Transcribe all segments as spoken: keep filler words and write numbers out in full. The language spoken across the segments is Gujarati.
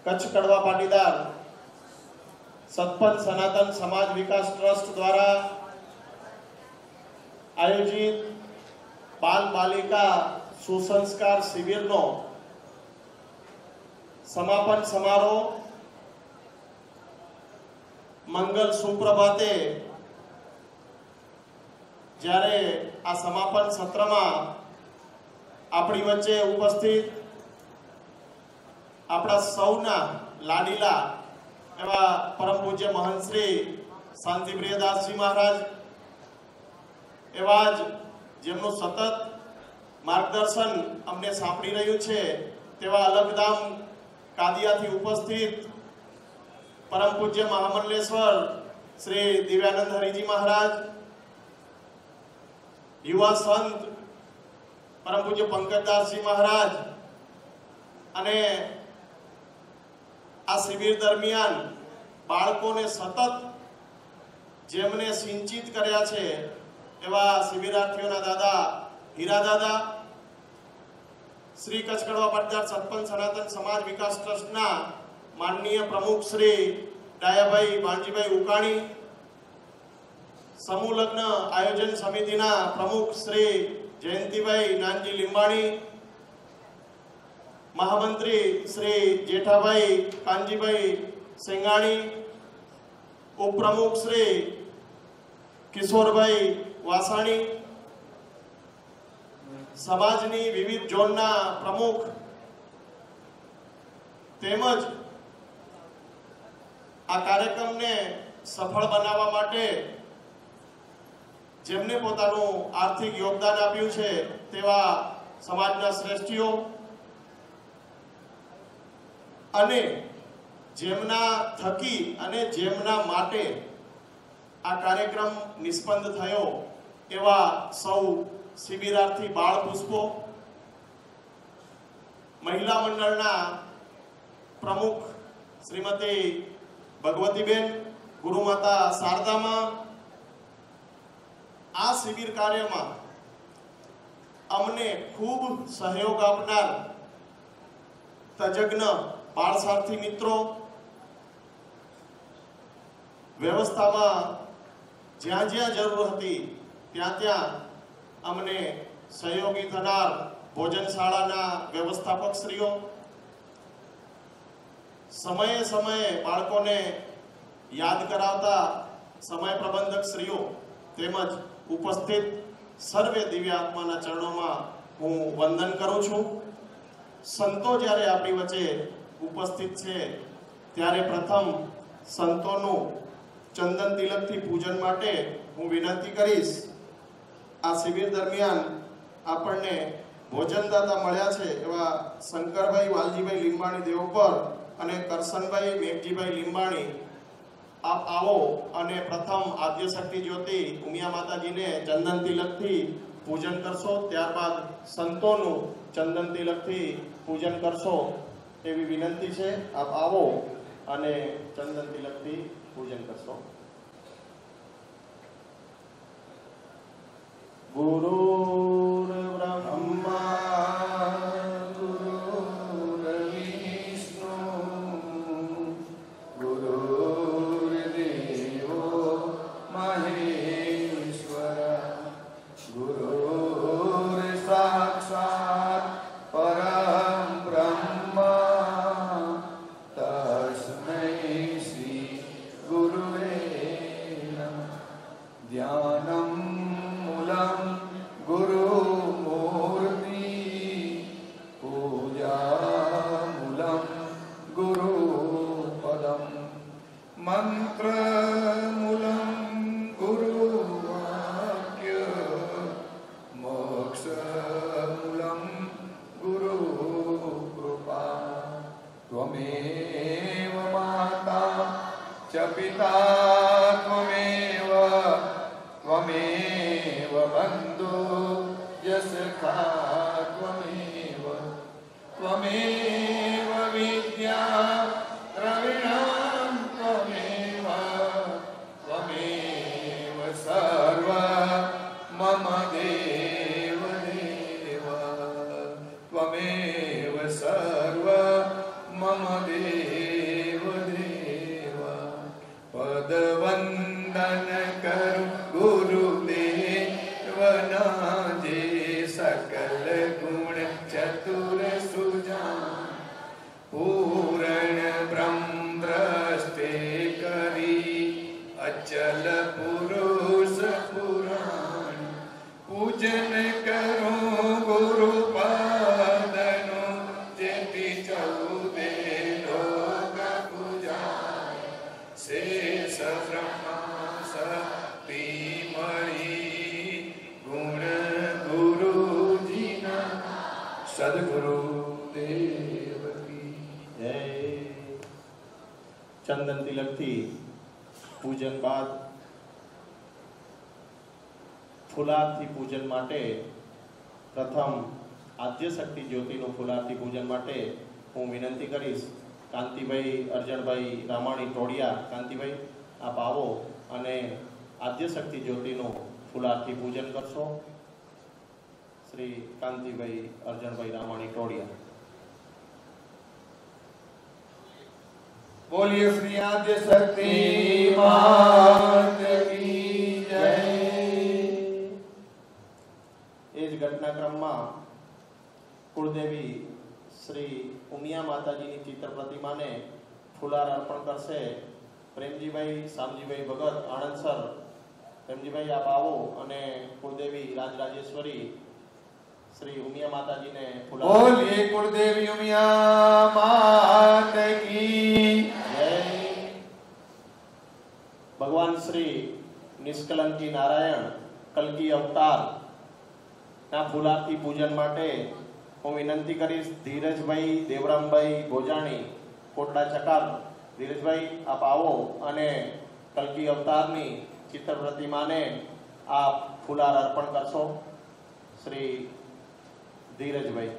કચ્છ કડવા પાટીદાર સતપંથ સનાતન સમાજ વિકાસ ટ્રસ્ટ દ્વારા આયોજિત બાલ બાલિકા સુસંસ્કાર શિબિરનો સમાપન સમારોહ મંગલ સુપ્રભાતે જ્યારે આ સમાપન સત્રમાં આપણી વચ્ચે ઉપસ્થિત આપણા સૌના લાડીલા એવા પરમ પૂજ્ય મહંત શ્રી શાંતિપ્રિયદાસજી મહારાજ, એવા જ જેમનું સતત માર્ગદર્શન અમને સાંપડી રહ્યું છે તેવા અલગધામ કાદિયાથી ઉપસ્થિત પરમ પૂજ્ય મહામંડલેશ્વર શ્રી દિવ્યાનંદ હરિજી મહારાજ, યુવા સંત પરમ પૂજ્ય પંકજદાસજી મહારાજ અને આ શિબિર દરમિયાન બાળકોને સતત જેમને સિંચિત કર્યા છે એવા શિબિરાર્થીઓના દાદા હીરા દાદા, શ્રી કચ્છ કડવા પાટીદાર સતપંથ સનાતન સમાજ વિકાસ ટ્રસ્ટના માનનીય પ્રમુખ શ્રી ડાયાભાઈ ભાણજીભાઈ ઉકાણી, સમૂહ લગ્ન આયોજન સમિતિના પ્રમુખ શ્રી જયંતિભાઈ નાનજી લીંબાણી, મહામંત્રી શ્રી જેઠાભાઈ કાનજીભાઈ સેંગાણી, ઉપપ્રમુખ શ્રી કિશોરભાઈ વાસાણી, સમાજની વિવિધ ઝોનના પ્રમુખ તેમજ આ કાર્યક્રમને સફળ બનાવવા માટે જેમને પોતાનું આર્થિક યોગદાન આપ્યું છે તેવા સમાજના શ્રેષ્ઠીઓ અને જેમના થકી અને જેમના માટે આ કાર્યક્રમ નિષ્પન્ન થયો એવા સૌ શિબિરાર્થી બાળ પુષ્પો, મહિલા મંડળના પ્રમુખ શ્રીમતી ભગવતીબેન, ગુરુમાતા શારદામાં, આ શિબિર કાર્યમાં અમને ખૂબ સહયોગ આપનાર તજજ્ઞ બાળ સારથી મિત્રો, વ્યવસ્થામાં જ્યાં જ્યાં જરૂર હતી ત્યાં ત્યાં અમને સહયોગી થનાર ભોજનશાળાના વ્યવસ્થાપક શ્રીઓ, સમયે સમયે બાળકોને યાદ કરાવતા સમય પ્રબંધક શ્રીઓ તેમજ ઉપસ્થિત સર્વે દિવ્ય આત્માના ચરણોમાં હું વંદન કરું છું. સંતો જ્યારે આપણી વચ્ચે ઉપસ્થિત છે ત્યારે પ્રથમ સંતોનું ચંદન તિલકથી પૂજન માટે હું વિનંતી કરીશ. આ શિબિર દરમિયાન આપણને ભોજનદાતા મળ્યા છે એવા શંકરભાઈ વાલજીભાઈ લીંબાણી દેવપર અને કરશનભાઈ મેઘજીભાઈ લીંબાણી, આપ આવો અને પ્રથમ આદ્યશક્તિ જ્યોતિ ઉમિયા માતાજીને ચંદન તિલકથી પૂજન કરશો, ત્યારબાદ સંતોનું ચંદન તિલકથી પૂજન કરશો એવી વિનંતી છે. આપ આવો અને ચંદન તિલકથી પૂજન કરશો. ગુરુર બ્રહ્મા ગુરુર વિષ્ણુ ગુરુર્દેવો મહેશ્વર ગુરુર સાક્ષાત પરમ બ્રહ્મ તસ્મૈ શ્રી ગુરુવે નમઃ. ધ્યાનમ મૂલમ ગુરુ મૂર્તિ પૂજા મૂલમ ગુરુ પદમ મંત્ર મૂલમ ગુરુ વાક્ય મોક્ષ મૂલમ ગુરુ કૃપા. ત્વમેવ માતા ચ પિતા ત્વમેવ ત્વમેવ બંધુ યસખા ત્વમેવ ત્વમેવ વિદ્યા દ્રવિણં ત્વમેવ ત્વમેવ સર્વ મમ દેવ દેવ ત્વમેવ સર્વ મમ દેવ સબ્રહ્મા શક્તિ મળી ગુણ ગુરુજીના સદગુરુ દેવ કી જય. ચંદન તિલકથી પૂજન બાદ ફુલારથી પૂજન માટે પ્રથમ આદ્યશક્તિ જ્યોતિનું ફુલારથી પૂજન માટે હું વિનંતી કરીશ કાંતિભાઈ અર્જણભાઈ રામાણી ટોડિયા. કાંતિભાઈ આપ આવો અને આદ્યશક્તિ જ્યોતિનું ફુલારથી પૂજન કરશો. શ્રી કાંતિભાઈ અર્જણભાઈ રામાણી ટોડિયા. બોલીએ શ્રી આદ્ય શક્તિ માત કી જય. એ જ ઘટનાક્રમમાં કુળદેવી શ્રી ઉમિયા માતાજીની ચિત્ર પ્રતિમાને ફુલાર અર્પણ કરશે પ્રેમજીભાઈ શામજીભાઈ ભગત આણંદસર. પ્રેમજીભાઈ આપ આવો અને કુળદેવી રાજરાજેશ્વરી શ્રી ઉમિયા માતાજીને ફુલાર. બોલીએ કુળદેવી ઉમિયા માત કી જય. ભગવાન શ્રી નિષ્કલંકી નારાયણ કલ્કી અવતાર ના ફુલારથી પૂજન માટે હું વિનંતી કરીશ ધીરજભાઈ દેવરામભાઈ ભોજાણી કોટડા ચકાર. ધીરજભાઈ આપ આવો અને કલ્કી અવતારની ચિત્ર પ્રતિમાને આપ ફુલાર અર્પણ કરશો. શ્રી ધીરજભાઈ.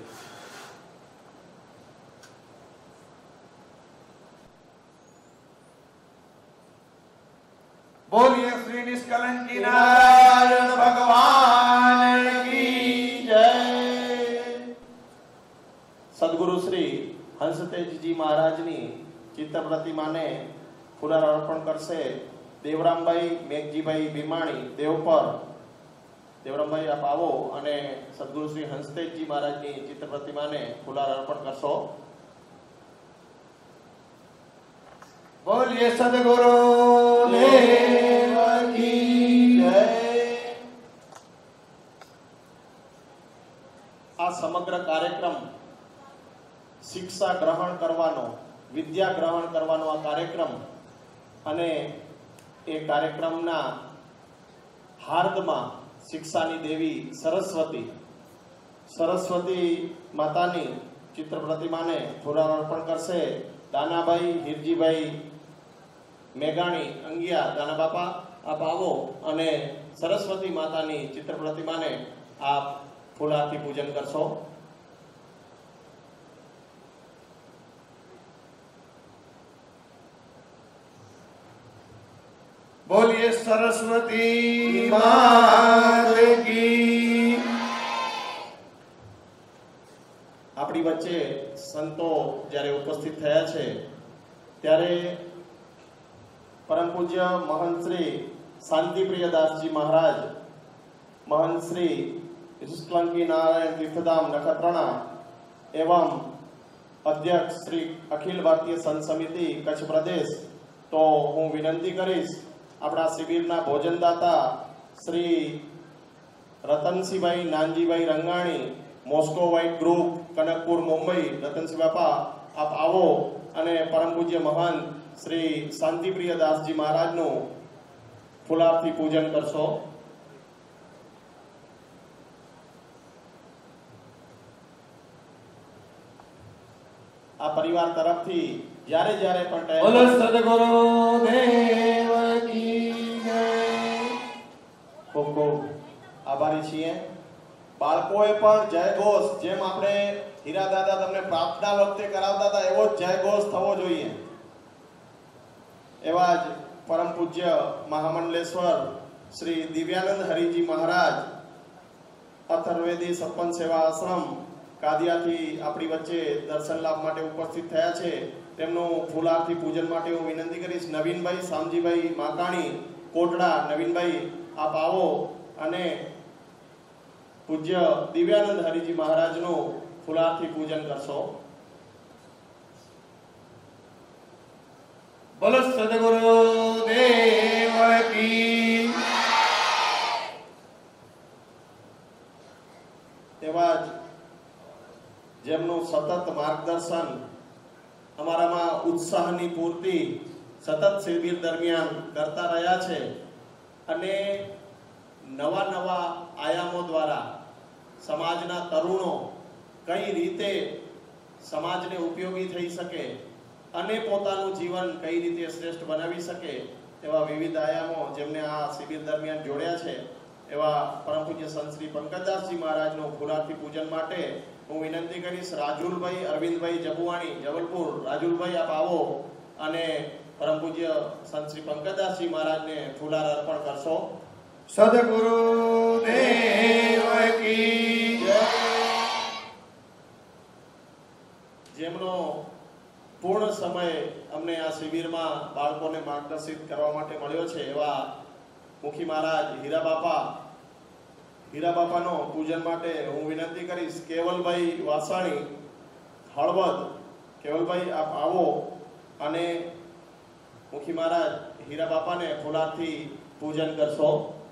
બોલીએ શ્રી નિષ્કલંકી નારાયણ ભગવાન કી જય. સદગુરુ શ્રી હંસતેજજી મહારાજની ચિત્ર પ્રતિમાને ફુલાર અર્પણ કરશે દેવરામભાઈ મેઘજીભાઈ ભીમાણી દેવપર. દેવરામભાઈ આપ આવો અને સદગુરુ શ્રી હંસતેજજી મહારાજની ચિત્ર પ્રતિમાને ફુલાર અર્પણ કરશો. બોલીએ સદગુરુ દેવ કી જય. આ સમગ્ર કાર્યક્રમ શિક્ષા ગ્રહણ કરવાનો, વિદ્યા ગ્રહણ કરવાનો આ કાર્યક્રમ અને એ કાર્યક્રમના હાર્દમાં શિક્ષાની દેવી સરસ્વતી સરસ્વતી માતાની ચિત્ર પ્રતિમાને ફુલાર અર્પણ કરશે દાનાભાઈ હિરજીભાઈ મેઘાણી અંગિયા. દાના બાપા આપ આવો અને સરસ્વતી માતાની ચિત્ર પ્રતિમાને આપ ફુલારથી પૂજન કરશો. બોલીએ સરસ્વતી માત કી. આપણી વચ્ચે સંતો જ્યારે ઉપસ્થિત થયા છે ત્યારે પરમ પૂજ્ય મહંત શ્રી શાંતિપ્રિયદાસજી મહારાજ, મહંત શ્રી નિષ્કલંકી નારાયણ તીર્થધામ નખત્રાણા એવં અધ્યક્ષ શ્રી અખિલ ભારતીય સંત સમિતિ કચ્છ પ્રદેશ. તો હું વિનંતી કરીશ આપણા શિબિરના ભોજનદાતા Shri Ratansinhbhai Nanjibhai Rangani Moscow white group Kanakpur Mumbai. Ratansinh બાપા આપ આવો અને પરમ પૂજ્ય મહાન શ્રી શાંતિપ્રિયદાસજી મહારાજનું ફુલારથી પૂજન કરશો. આ પરિવાર તરફથી જ્યારે જ્યારે પણ બોલો સદગુરુ દેવ કી જય. ખૂબ ખૂબ આભારી છીએ. બાળકોએ પણ જય ઘોષ, જેમ આપણે હીરા દાદા તમને પ્રાર્થના વખતે કરાવતા હતા એવો જ જય ઘોષ થવો જોઈએ. એવા જ પરમ પૂજ્ય મહામંડલેશ્વર શ્રી દિવ્યાનંદ હરિજી મહારાજ અથર્વેદી સપન સેવા આશ્રમ કાદિયાથી આપણી વચ્ચે દર્શન લાભ માટે ઉપસ્થિત થયા છે. તેમનું ફુલારથી પૂજન માટે હું વિનંતી કરીશ નવીનભાઈ શામજીભાઈ માકાણી કોટડા. નવીનભાઈ આપ આવો અને પૂજ્ય દિવ્યાનંદ હરિજી મહારાજનું ફુલારથી પૂજન કરશો. બોલો સદગુરુ દેવ કી. એવા જ જેમનું સતત માર્ગદર્શન, અમારામાં ઉત્સાહની પૂર્તિ સતત શિબિર દરમિયાન કરતા રહ્યા છે અને નવા નવા આયામો દ્વારા સમાજના તરુણો કઈ રીતે સમાજને ઉપયોગી થઈ શકે અને પોતાનું જીવન કઈ રીતે શ્રેષ્ઠ બનાવી શકે એવા વિવિધ આયામો જેમને આ શિબિર દરમિયાન જોડ્યા છે એવા પરમ પૂજ્ય સંત શ્રી પંકજદાસજી મહારાજનું ફૂલારતી પૂજન માટે હું વિનંતી કરીશ રાજુલભાઈ અરવિંદભાઈ જબુવાણી જબલપુર. રાજુલભાઈ આપ આવો અને પરમ પૂજ્ય સંત શ્રી પંકજદાસજી મહારાજને ફૂલાર અર્પણ કરશો. સદગુરુ દેવ કી જય. જેમનો પૂર્ણ સમય અમને આ શિબિરમાં બાળકોને માર્ગદર્શિત કરવા માટે મળ્યો છે એવા મુખી મહારાજ હીરા બાપા હીરા બાપાનો પૂજન માટે હું વિનંતી કરીશ કેવલભાઈ વાસાણી હળવદ. કેવલભાઈ આપ આવો અને મુખી મહારાજ હીરા બાપાને ફૂલારથી પૂજન કરશો.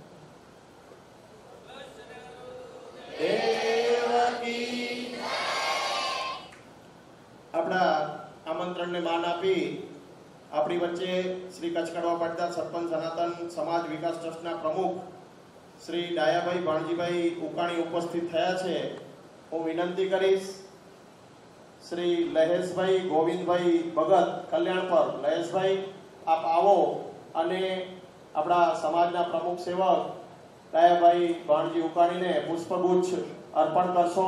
આપણા આમંત્રણને માન આપી આપણી વચ્ચે શ્રી કચ્છ કડવા પાટીદાર સરપંચ સનાતન સમાજ વિકાસ ટ્રસ્ટના પ્રમુખ શ્રી ડાયાભાઈ ભાણજીભાઈ ઉકાણી ઉપસ્થિત થયા છે. હું વિનંતી કરીશ શ્રી લહેશભાઈ ગોવિંદભાઈ ભગત કલ્યાણપર. લહેશભાઈ આપ આવો અને આપણા સમાજના પ્રમુખ સેવક ડાયાભાઈ ભાણજી ઉકાણીને પુષ્પગુચ્છ અર્પણ કરશો.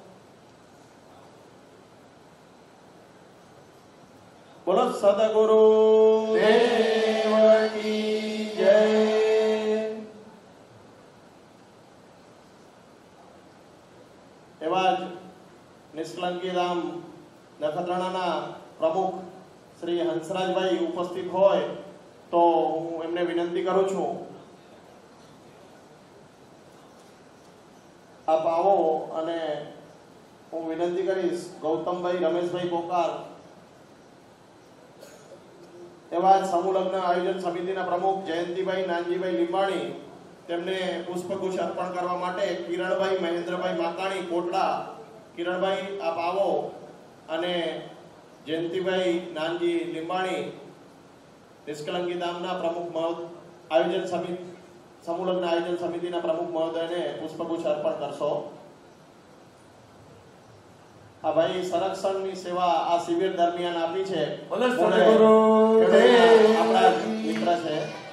બોલો સદગુરુ દેવ કી જય. એવા જ નિષ્કલંકી ધામ નખત્રાણાના પ્રમુખ શ્રી હંસરાજભાઈ ઉપસ્થિત હોય તો હું એમને વિનંતી કરું છું આપ આવો અને હું વિનંતી કરીશ ગૌતમભાઈ રમેશભાઈ પોકાર. એવા જ સમૂહ લગ્ન આયોજન સમિતિના પ્રમુખ જયંતિભાઈ નાનજીભાઈ લીંબાણી તેમને પુષ્પગુચ્છ અર્પણ કરવા માટે કિરણભાઈ મહેન્દ્રભાઈ માકાણી કોટડા. કિરણભાઈ આપ આવો અને જયંતિભાઈ નાનજી લીંબાણી નિષ્કલંકી ધામના પ્રમુખ આયોજન સમિતિ સમૂહ લગ્ન આયોજન સમિતિના પ્રમુખ મહોદયને પુષ્પગુચ્છ અર્પણ કરશો. આ ભાઈ સંરક્ષણની સેવા આ શિબિર દરમિયાન આપી છે. આપણા મિત્ર છે.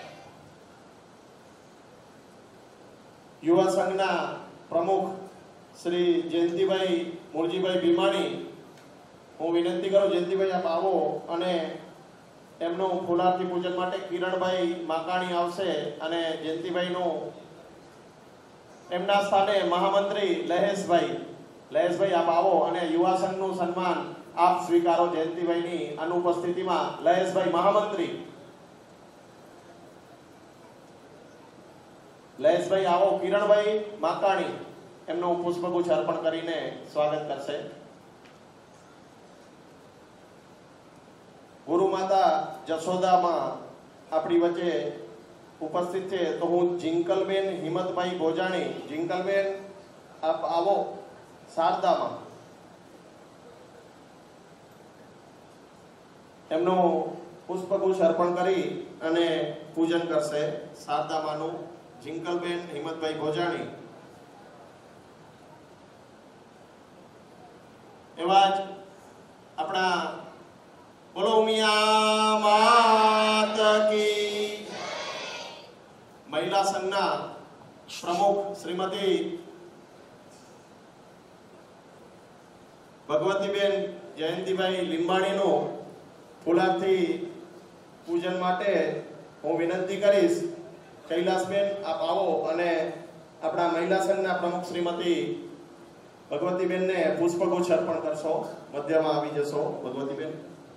યુવા સંઘના પ્રમુખ શ્રી જયંતિભાઈ મુરજીભાઈ ભીમાણી. હું વિનંતી કરું જયંતિભાઈ આપ આવો અને એમનું ફૂલારતી પૂજન માટે કિરણભાઈ માકાણી આવશે અને જયંતિભાઈનું એમના સ્થાને મહામંત્રી લહેશભાઈ લહેશભાઈ આપ આવો અને યુવા સંઘનું સન્માન આપ સ્વીકારો. જયંતિભાઈની અનુપસ્થિતિમાં લહેશભાઈ મહામંત્રી. લહેશભાઈ આવો. કિરણભાઈ માકાણી એમનું પુષ્પગુચ્છ અર્પણ કરીને સ્વાગત કરશે. ગુરુ માતા જશોદામાં આપણી વચ્ચે ઉપસ્થિત છે તો હું જિંકલબેન હિંમતભાઈ ગોજાણી. જિંકલબેન આપ આવો શારદામાં. એમનું પુષ્પગુચ્છ અર્પણ કરી અને પૂજન કરશે. શારદામાનું જિંકલબેન હિંમતભાઈ ગોજાણી. એવા જ આપણા બોલો મિયા માત કી મહિલા સંઘના પ્રમુખ શ્રીમતી ભગવતીબેન જયંતિભાઈ લીંબાણીનું ફૂલારથી પૂજન માટે હું વિનંતી કરીશ કૈલાસબેન આપ આવો અને આપણા મહિલા સંઘના પ્રમુખ શ્રીમતી ભગવતીબેનને પુષ્પગુચ્છ અર્પણ કરશો. મધ્યમાં આવી જશો ભગવતીબેન.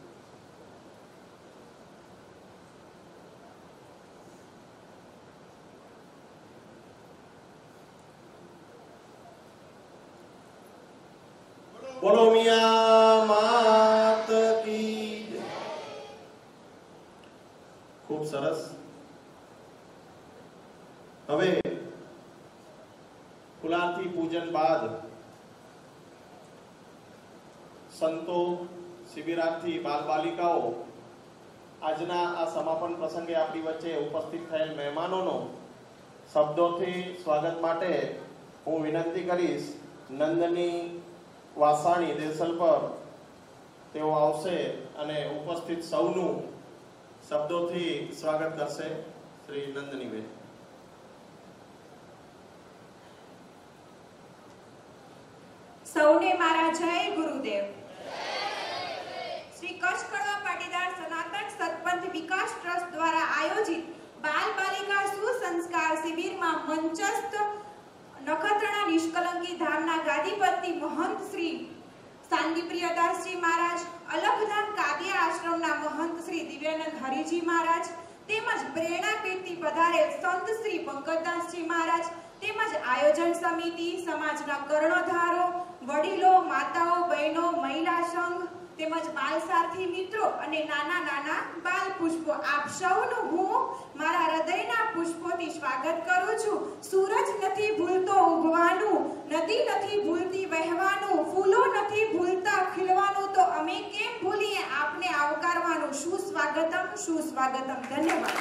બોલો મિયા માત કી. ખૂબ સરસ. હવે ફૂલારતી પૂજન બાદ સંતો, શિબિરાર્થી, બાલ બાલિકાઓ આજના આ સમાપન પ્રસંગે આપણી વચ્ચે ઉપસ્થિત થયેલ મહેમાનોનો શબ્દોથી સ્વાગત માટે હું વિનંતી કરીશ. નંદની વાસાણી દેસલ પર તેઓ આવશે અને ઉપસ્થિત સૌનું શબ્દોથી સ્વાગત કરશે. શ્રી નંદનીબેન. સૌને મારા જય ગુરુદેવ. શ્રી કચ્છ કડવા પાટીદાર સનાતન સત્પંથ વિકાસ ટ્રસ્ટ દ્વારા આયોજિત બાલ બાલિકા સુસંસ્કાર શિબિરમાં મંચસ્થ નખત્રાણા નિષ્કલંકી ધામના ગાદીપતિ મહંત શ્રી શાંતિપ્રિયદાસજી મહારાજ, અલખધામ કાદિયા આશ્રમના મહંત શ્રી દિવ્યાનંદ હરિજી મહારાજ તેમજ પ્રેરણાપીઠથી પધારેલ સંત શ્રી પંકજદાસજી મહારાજ તેમજ આયોજન સમિતિ, સમાજના કર્ણધારો, વડીલો, માતાઓ, બહેનો, મહિલા સંઘ તેમજ બાલ સારથી મિત્રો અને નાના નાના બાલ પુષ્પો, આપ સૌનું હું મારા હૃદયના પુષ્પોથી સ્વાગત કરું છું. સૂરજ નથી ભૂલતો ઉગવાનું, નદી નથી ભૂલતી વહેવાનું, ફૂલો નથી ભૂલતા ખીલવાનું, તો અમે કેમ ભૂલીએ આપને આવકારવાનું. સુસ્વાગતમ, સુસ્વાગતમ. ધન્યવાદ.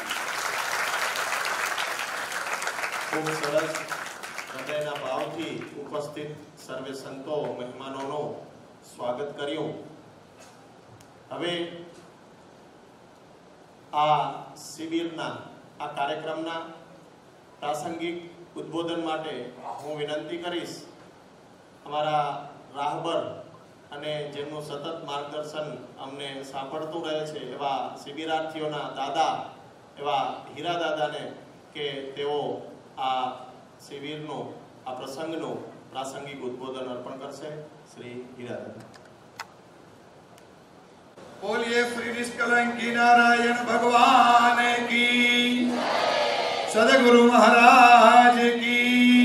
ખૂબ સરસ હૃદયના ભાવથી ઉપસ્થિત સર્વે સંતો મહેમાનોનું સ્વાગત કર્યું. હવે આ શિબિરના આ કાર્યક્રમના પ્રાસંગિક ઉદ્બોધન માટે હું વિનંતી કરીશ અમારા રાહબર અને જેમનું સતત માર્ગદર્શન અમને સાંભળતું રહે છે એવા શિબિરાર્થીઓના દાદા એવા હીરા દાદાને કે તેઓ આ શિબિરનું આ પ્રસંગનું પ્રાસંગિક ઉદ્બોધન અર્પણ કરશે. શ્રી હીરા દાદા. बोलिए श्री निष्कलंकी नारायण भगवान की, सदगुरु महाराज की.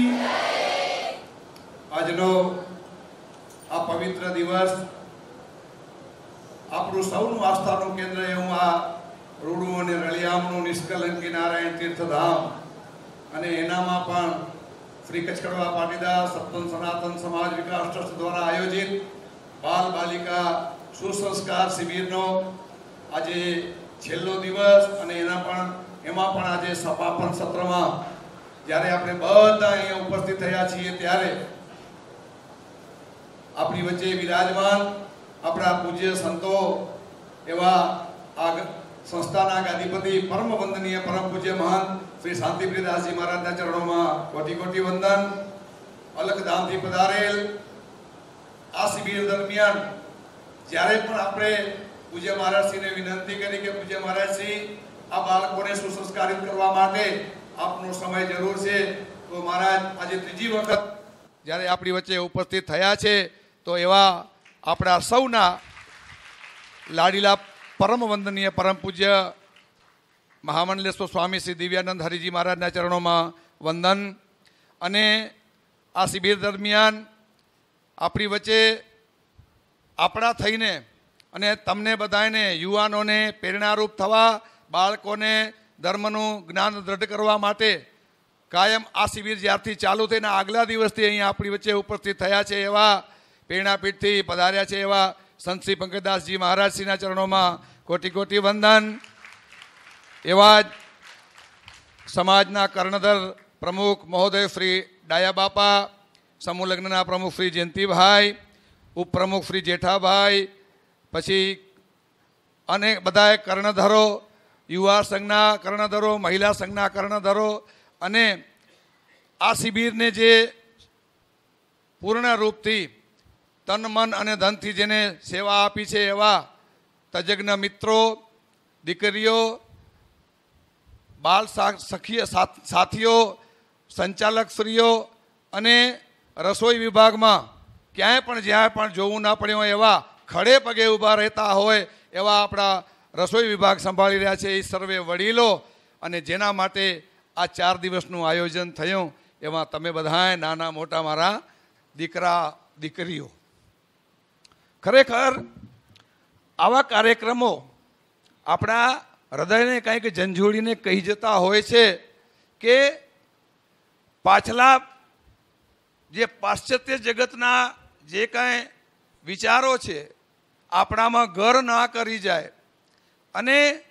આજનો આ પવિત્ર દિવસ આપણું સૌનું આસ્થાનું કેન્દ્ર એવું આ રૂડું અને રળિયામણું નિષ્કલંકી નારાયણ તીર્થધામ અને એનામાં પણ શ્રી કચ્છ કડવા પાટીદાર સત્પંથ સનાતન સમાજ વિકાસ ટ્રસ્ટ દ્વારા આયોજિત બાલ બાલિકા સુસંસ્કાર શિબિરનો આજે છેલ્લો દિવસ અને એના પણ એમાં પણ આજે સમાપન સત્રમાં જ્યારે આપણે બધા અહીંયા ઉપસ્થિત થયા છીએ ત્યારે આપણી વચ્ચે વિરાજમાન આપણા પૂજ્ય સંતો એવા આ સંસ્થાના ગાદીપતિ પરમ વંદનીય પરમ પૂજ્ય મહાન શ્રી શાંતિપ્રિયદાસજી મહારાજના ચરણોમાં કોટી કોટી વંદન. અલખધામથી પધારેલ આ શિબિર દરમિયાન જ્યારે પણ આપણે પૂજ્ય મહારાજશ્રીને વિનંતી કરી કે પૂજ્ય મહારાજશ્રી આ બાળકોને સુસંસ્કારિત કરવા માટે આપનો સમય જરૂર છે, તો મહારાજ આજે ત્રીજી વખત જ્યારે આપણી વચ્ચે ઉપસ્થિત થયા છે તો એવા આપણા સૌના લાડીલા પરમ વંદનીય પરમ પૂજ્ય મહામંડલેશ્વર સ્વામી શ્રી દિવ્યાનંદ હરિજી મહારાજના ચરણોમાં વંદન. અને આ શિબિર દરમિયાન આપણી વચ્ચે આપણા થઈને અને તમને બધાને યુવાનોને પ્રેરણારૂપ થવા, બાળકોને ધર્મનું જ્ઞાન દ્રઢ કરવા માટે કાયમ આ શિબિર જ્યારથી ચાલુ થઈને આગલા દિવસથી અહીંયા આપણી વચ્ચે ઉપસ્થિત થયા છે એવા પ્રેરણાપીઠથી પધાર્યા છે એવા સંત શ્રી પંકજદાસજી મહારાજશ્રીના ચરણોમાં કોટી કોટી વંદન. એવા જ સમાજના કર્ણધર પ્રમુખ મહોદય શ્રી ડાયા બાપા, સમૂહ લગ્નના પ્રમુખ શ્રી જયંતિભાઈ, ઉપપ્રમુખ શ્રી જેઠાભાઈ, પછી અનેક બધા કર્ણધરો, યુવા સંઘના કર્ણધરો, મહિલા સંઘના કર્ણધરો અને આ શિબિરને જે પૂર્ણ રૂપથી તન મન અને ધનથી જેને સેવા આપી છે એવા તજજ્ઞ મિત્રો, દીકરીઓ, બાલ સખી સાથીઓ, સંચાલક શ્રીઓ અને રસોઈ વિભાગમાં ક્યાંય પણ જ્યાં પણ જોવું ના પડ્યું એવા ખડે પગે ઊભા રહેતા હોય એવા આપણા રસોઈ વિભાગ સંભાળી રહ્યા છે એ સર્વે વડીલો અને જેના માટે આ ચાર દિવસનું આયોજન થયું એમાં તમે બધાએ નાના મોટા મારા દીકરા દીકરીઓ. ખરેખર આવા કાર્યક્રમો આપણા હૃદયને કંઈક ઝંઝોડીને કહી જતા હોય છે કે પાછલા જે પાશ્ચાત્ય જગતના જે કાંઈ વિચારો છે આપણામાં ઘર ના કરી જાય અને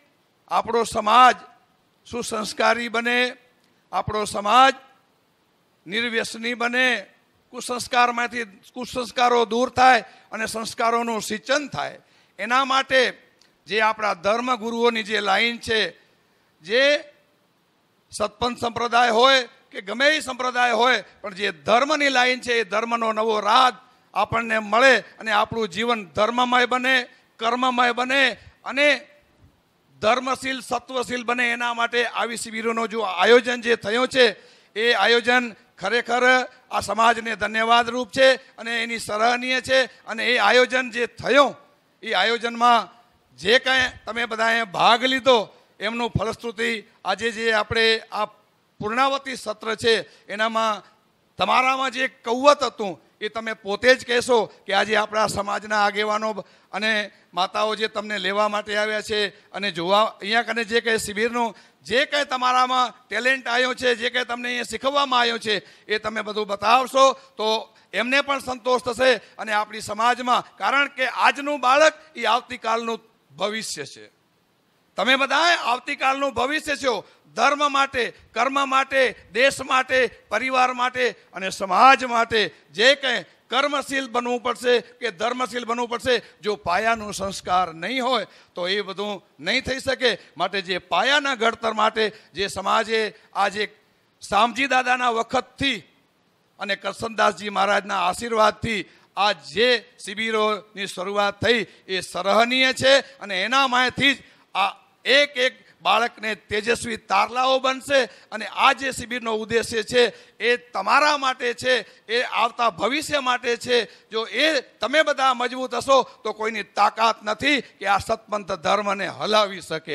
આપણો સમાજ સુસંસ્કારી બને, આપણો સમાજ નિર્વ્યસની બને, કુસંસ્કારમાંથી કુસંસ્કારો દૂર થાય અને સંસ્કારોનું સિંચન થાય. એના માટે જે આપણા ધર્મગુરુઓની જે લાઈન છે, જે સત્પંથ સંપ્રદાય હોય કે ગમે એ સંપ્રદાય હોય, પણ જે ધર્મની લાઈન છે એ ધર્મનો નવો રાગ આપણને મળે અને આપણું જીવન ધર્મમય બને, કર્મમય બને અને ધર્મશીલ સત્વશીલ બને. એના માટે આવી શિબિરોનું જો આયોજન જે થયું છે એ આયોજન ખરેખર આ સમાજને ધન્યવાદ રૂપ છે અને એની સરાહનીય છે. અને એ આયોજન જે થયું એ આયોજનમાં જે કાંઈ તમે બધાએ ભાગ લીધો એમનું ફલશ્રુતિ આજે જે આપણે આ પૂર્ણાવતી સત્ર છે એનામાં તમારામાં જે કૌવત હતું એ તમે પોતે જ કહેશો કે આજે આપણા સમાજના આગેવાનો અને માતાઓ જે તમને લેવા માટે આવ્યા છે અને જોવા અહીંયા કને જે કંઈ શિબિરનું જે કંઈ તમારામાં ટેલેન્ટ આવ્યો છે, જે કંઈ તમને અહીંયા શીખવવામાં આવ્યો છે એ તમે બધું બતાવશો તો એમને પણ સંતોષ થશે અને આપણી સમાજમાં, કારણ કે આજનું બાળક એ આવતીકાલનું ભવિષ્ય છે. તમે બધા આવતીકાલનું ભવિષ્ય છો. ધર્મ માટે, કર્મ માટે, દેશ માટે, પરિવાર માટે અને સમાજ માટે જે કંઈ કર્મશીલ બનવું પડશે કે ધર્મશીલ બનવું પડશે. જો પાયાનું સંસ્કાર નહીં હોય તો એ બધું નહીં થઈ શકે. માટે જે પાયાના ઘડતર માટે જે સમાજે આજે શામજી દાદાના વખતથી અને કરસનદાસજી મહારાજના આશીર્વાદથી આ જે શિબિરોની શરૂઆત થઈ એ સરાહનીય છે અને એનામાંથી જ આ એક એક બાળકને તેજસ્વી તારલાઓ બનશે. અને આ જે શિબિરનો ઉદ્દેશ્ય છે એ તમારા માટે છે, એ આવતા ભવિષ્ય માટે છે. જો એ તમે બધા મજબૂત હશો તો કોઈની તાકાત નથી કે આ સત્પંથ ધર્મને હલાવી શકે.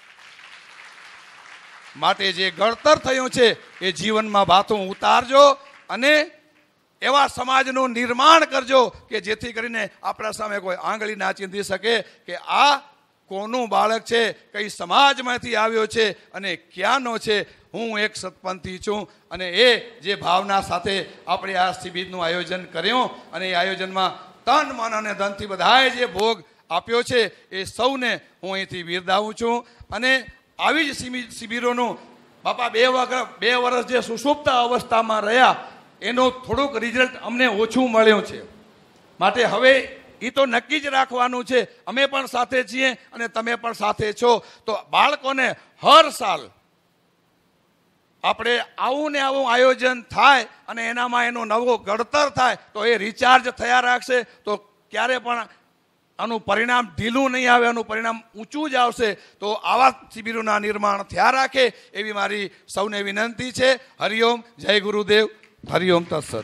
માટે જે ઘડતર થયું છે એ જીવનમાં ભાથું ઉતારજો અને એવા સમાજનું નિર્માણ કરજો કે જેથી કરીને આપણા સામે કોઈ આંગળી ના ચીંધી શકે કે આ કોનું બાળક છે, કઈ સમાજમાંથી આવ્યો છે અને ક્યાંનો છે. હું એક સત્પંથી છું અને એ જે ભાવના સાથે આપણે આ શિબિરનું આયોજન કર્યું અને એ આયોજનમાં તન મન અને ધનથી બધાએ જે ભોગ આપ્યો છે એ સૌને હું અહીંથી બિરદાવું છું. અને આવી જ શિબિરોનું બાપા બે વખત બે વર્ષ જે સુષુપ્ત અવસ્થામાં રહ્યા એનું થોડુંક રિઝલ્ટ અમને ઓછું મળ્યું છે. માટે હવે એ તો નક્કી જ રાખવાનું છે. અમે પણ સાથે છીએ અને તમે પણ સાથે છો. તો બાળકોને હર સાલ આપણે આવું ને આવું આયોજન થાય અને એનામાં એનો નવો ઘડતર થાય તો એ રિચાર્જ થયા રાખશે. તો ક્યારે પણ આનું પરિણામ ઢીલું નહીં આવે, આનું પરિણામ ઊંચું જ આવશે. તો આવા શિબિરોના નિર્માણ થયા રાખે એવી મારી સૌને વિનંતી છે. હરિઓમ, જય ગુરુદેવ, હરિઓમ તત્સત.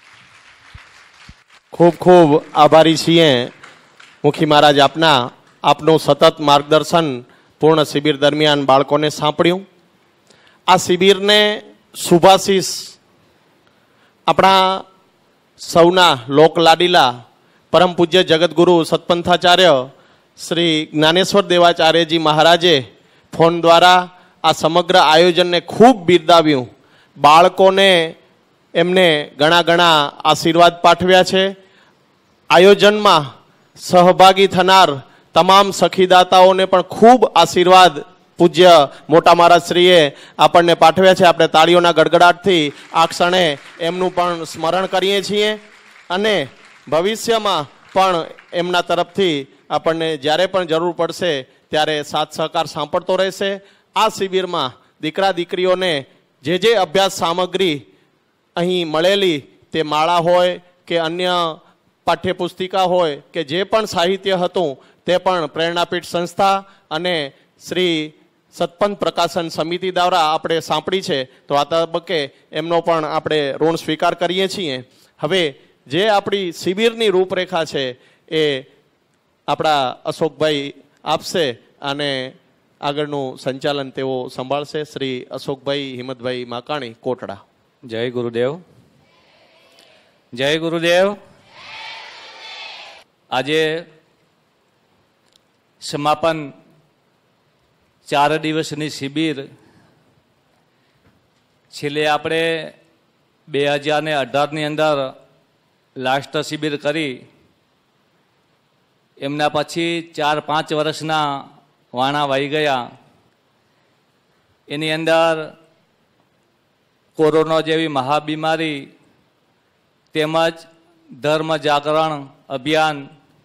ખૂબ ખૂબ આભારી છીએ મુખી મહારાજ આપના. આપનું સતત માર્ગદર્શન પૂર્ણ શિબિર દરમિયાન બાળકોને સાંપડ્યું. આ શિબિરને શુભાશીષ આપણા સૌના લોકલાડીલા પરમ પૂજ્ય જગતગુરુ સત્પંથાચાર્ય શ્રી જ્ઞાનેશ્વર દેવાચાર્યજી મહારાજે ફોન દ્વારા આ સમગ્ર આયોજનને ખૂબ બિરદાવ્યું. બાળકોને એમને ઘણા ઘણા આશીર્વાદ પાઠવ્યા છે. આયોજનમાં સહભાગી થનાર તમામ સખીદાતાઓને પણ ખૂબ આશીર્વાદ પૂજ્ય મોટા મહારાજશ્રીએ આપણને પાઠવ્યા છે. આપણે તાળીઓના ગડગડાટથી આ ક્ષણે એમનું પણ સ્મરણ કરીએ છીએ અને ભવિષ્યમાં પણ એમના તરફથી આપણને જ્યારે પણ જરૂર પડશે ત્યારે સાથ સહકાર સાંપડતો રહેશે. આ શિબિરમાં દીકરા દીકરીઓને જે જે અભ્યાસ સામગ્રી અહીં મળેલી તે માળા હોય કે અન્ય પાઠ્યપુસ્તિકા હોય કે જે પણ સાહિત્ય હતું તે પણ પ્રેરણાપીઠ સંસ્થા અને શ્રી સત્પંથ પ્રકાશન સમિતિ દ્વારા આપણે સાંપડી છે. તો આ તબક્કે એમનો પણ આપણે ઋણ સ્વીકાર કરીએ છીએ. હવે જે આપણી શિબિરની રૂપરેખા છે એ આપણા અશોકભાઈ આપશે અને આગળનું સંચાલન તેઓ સંભાળશે. શ્રી અશોકભાઈ હિંમતભાઈ માકાણી, કોટડા. જય ગુરુદેવ, જય ગુરુદેવ. આજે સમાપન ચાર દિવસની શિબિર છેલ્લે આપણે બે હજાર ને અઢારની અંદર લાસ્ટ શિબિર કરી. એમના પછી ચાર પાંચ વર્ષના વાણા વહી ગયા. એની અંદર કોરોના જેવી મહાબીમારી તેમજ ધર્મ જાગરણ અભિયાન,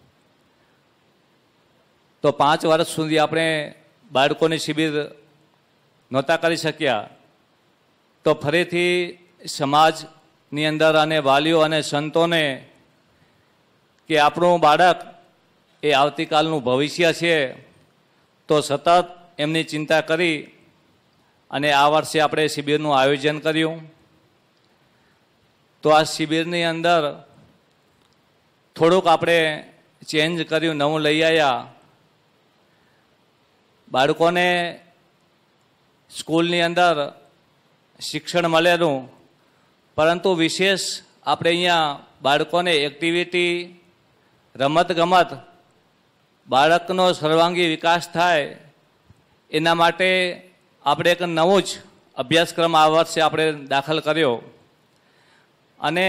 તો પાંચ વર્ષ સુધી આપણે બાળકોની શિબિર નહોતા કરી શક્યા. તો ફરીથી સમાજની અંદર અને વાલીઓ અને સંતોને કે આપણું બાળક એ આવતીકાલનું ભવિષ્ય છે, તો સતત એમની ચિંતા કરી અને આ વર્ષે આપણે શિબિરનું આયોજન કર્યું. તો આ શિબિરની અંદર થોડુંક આપણે ચેન્જ કર્યું, નવું લઈ આવ્યા. બાળકોને સ્કૂલની અંદર શિક્ષણ મળેલું, પરંતુ વિશેષ આપણે અહીંયા બાળકોને એક્ટિવિટી, રમતગમત, બાળકનો સર્વાંગી વિકાસ થાય એના માટે આપણે એક નવો જ અભ્યાસક્રમ આ વર્ષે આપણે દાખલ કર્યો. અને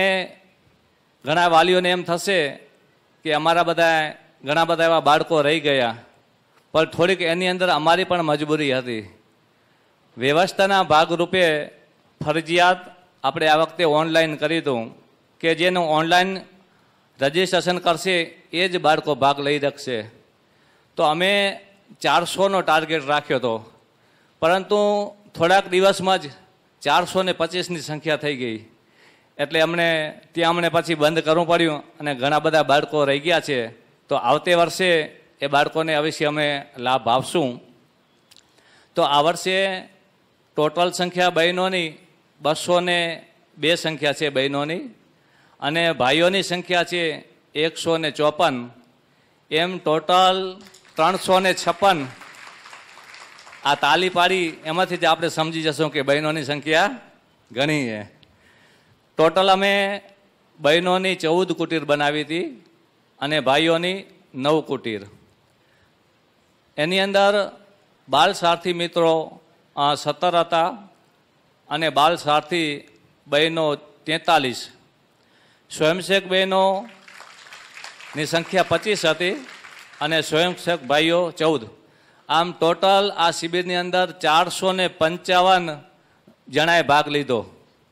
ઘણા વાલીઓને એમ થશે કે અમારા બધા ઘણા બધા એવા બાળકો રહી ગયા, પણ થોડીક એની અંદર અમારી પણ મજબૂરી હતી. વ્યવસ્થાના ભાગરૂપે ફરજિયાત આપણે આ વખતે ઓનલાઈન કરી દઉં કે જેનું ઓનલાઈન રજિસ્ટ્રેશન કરશે એ જ બાળકો ભાગ લઈ શકશે. તો અમે ચારસોનો ટાર્ગેટ રાખ્યો હતો, પરંતુ થોડાક દિવસમાં જ ચારસો ને પચીસની સંખ્યા થઈ ગઈ. એટલે અમને ત્યાં અમને પછી બંધ કરવું પડ્યું અને ઘણા બધા બાળકો રહી ગયા છે. તો આવતે વર્ષે એ બાળકોને અવશ્ય અમે લાભ આપશું. તો આ વર્ષે ટોટલ સંખ્યા બહેનોની બસો ને બે સંખ્યા છે બહેનોની, અને ભાઈઓની સંખ્યા છે એકસો ને ચોપન. એમ ટોટલ ત્રણસો ને છપ્પન. આ તાલી પાડી એમાંથી જ આપણે સમજી જશું કે બહેનોની સંખ્યા ઘણી છે. ટોટલ અમે બહેનોની ચૌદ કુટીર બનાવી હતી અને ભાઈઓની નવ કુટીર. એની અંદર બાળ સારથી મિત્રો સત્તર હતા અને બાળ સારથી બહેનો તેતાલીસ, સ્વયંસેવક બહેનોની સંખ્યા પચીસ હતી અને સ્વયંસેવક ભાઈઓ ચૌદ. આમ ટોટલ આ શિબિરની અંદર ચારસો ને પંચાવન જણાએ ભાગ લીધો.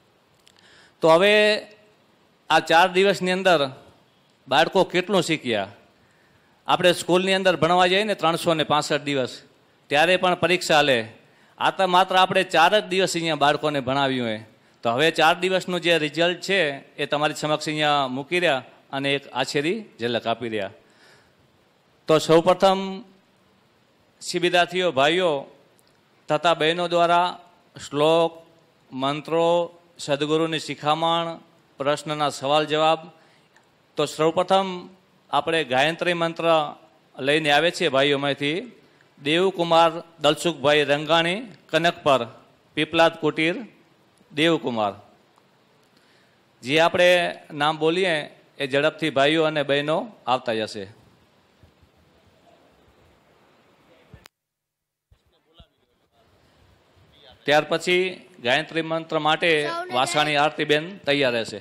તો હવે આ ચાર દિવસની અંદર બાળકો કેટલું શીખ્યા? આપણે સ્કૂલની અંદર ભણવા જઈએ ને ત્રણસો ને પાસઠ દિવસ, ત્યારે પણ પરીક્ષા લે. આ તો માત્ર આપણે ચાર જ દિવસ અહીંયા બાળકોને ભણાવ્યું હોય. તો હવે ચાર દિવસનું જે રિઝલ્ટ છે એ તમારી સમક્ષ અહીંયા મૂકી રહ્યા અને એક આછેરી ઝલક આપી રહ્યા. તો સૌપ્રથમ શિબિરાર્થીઓ ભાઈઓ તથા બહેનો દ્વારા શ્લોક, મંત્રો, સદગુરુની શિખામણ, પ્રશ્નના સવાલ જવાબ. તો સૌપ્રથમ આપણે ગાયત્રી મંત્ર લઈને આવે છે ભાઈઓમાંથી. દેવકુમાર દલસુખભાઈ રંગાણી, કનકપર, પીપલાદ કુટીર, દેવકુમાર. જે આપણે નામ બોલીએ એ ઝડપથી ભાઈઓ અને બહેનો આવતા જશે. ત્યાર પછી ગાયત્રી મંત્ર માટે વાસાણી આરતીબેન તૈયાર રહેશે.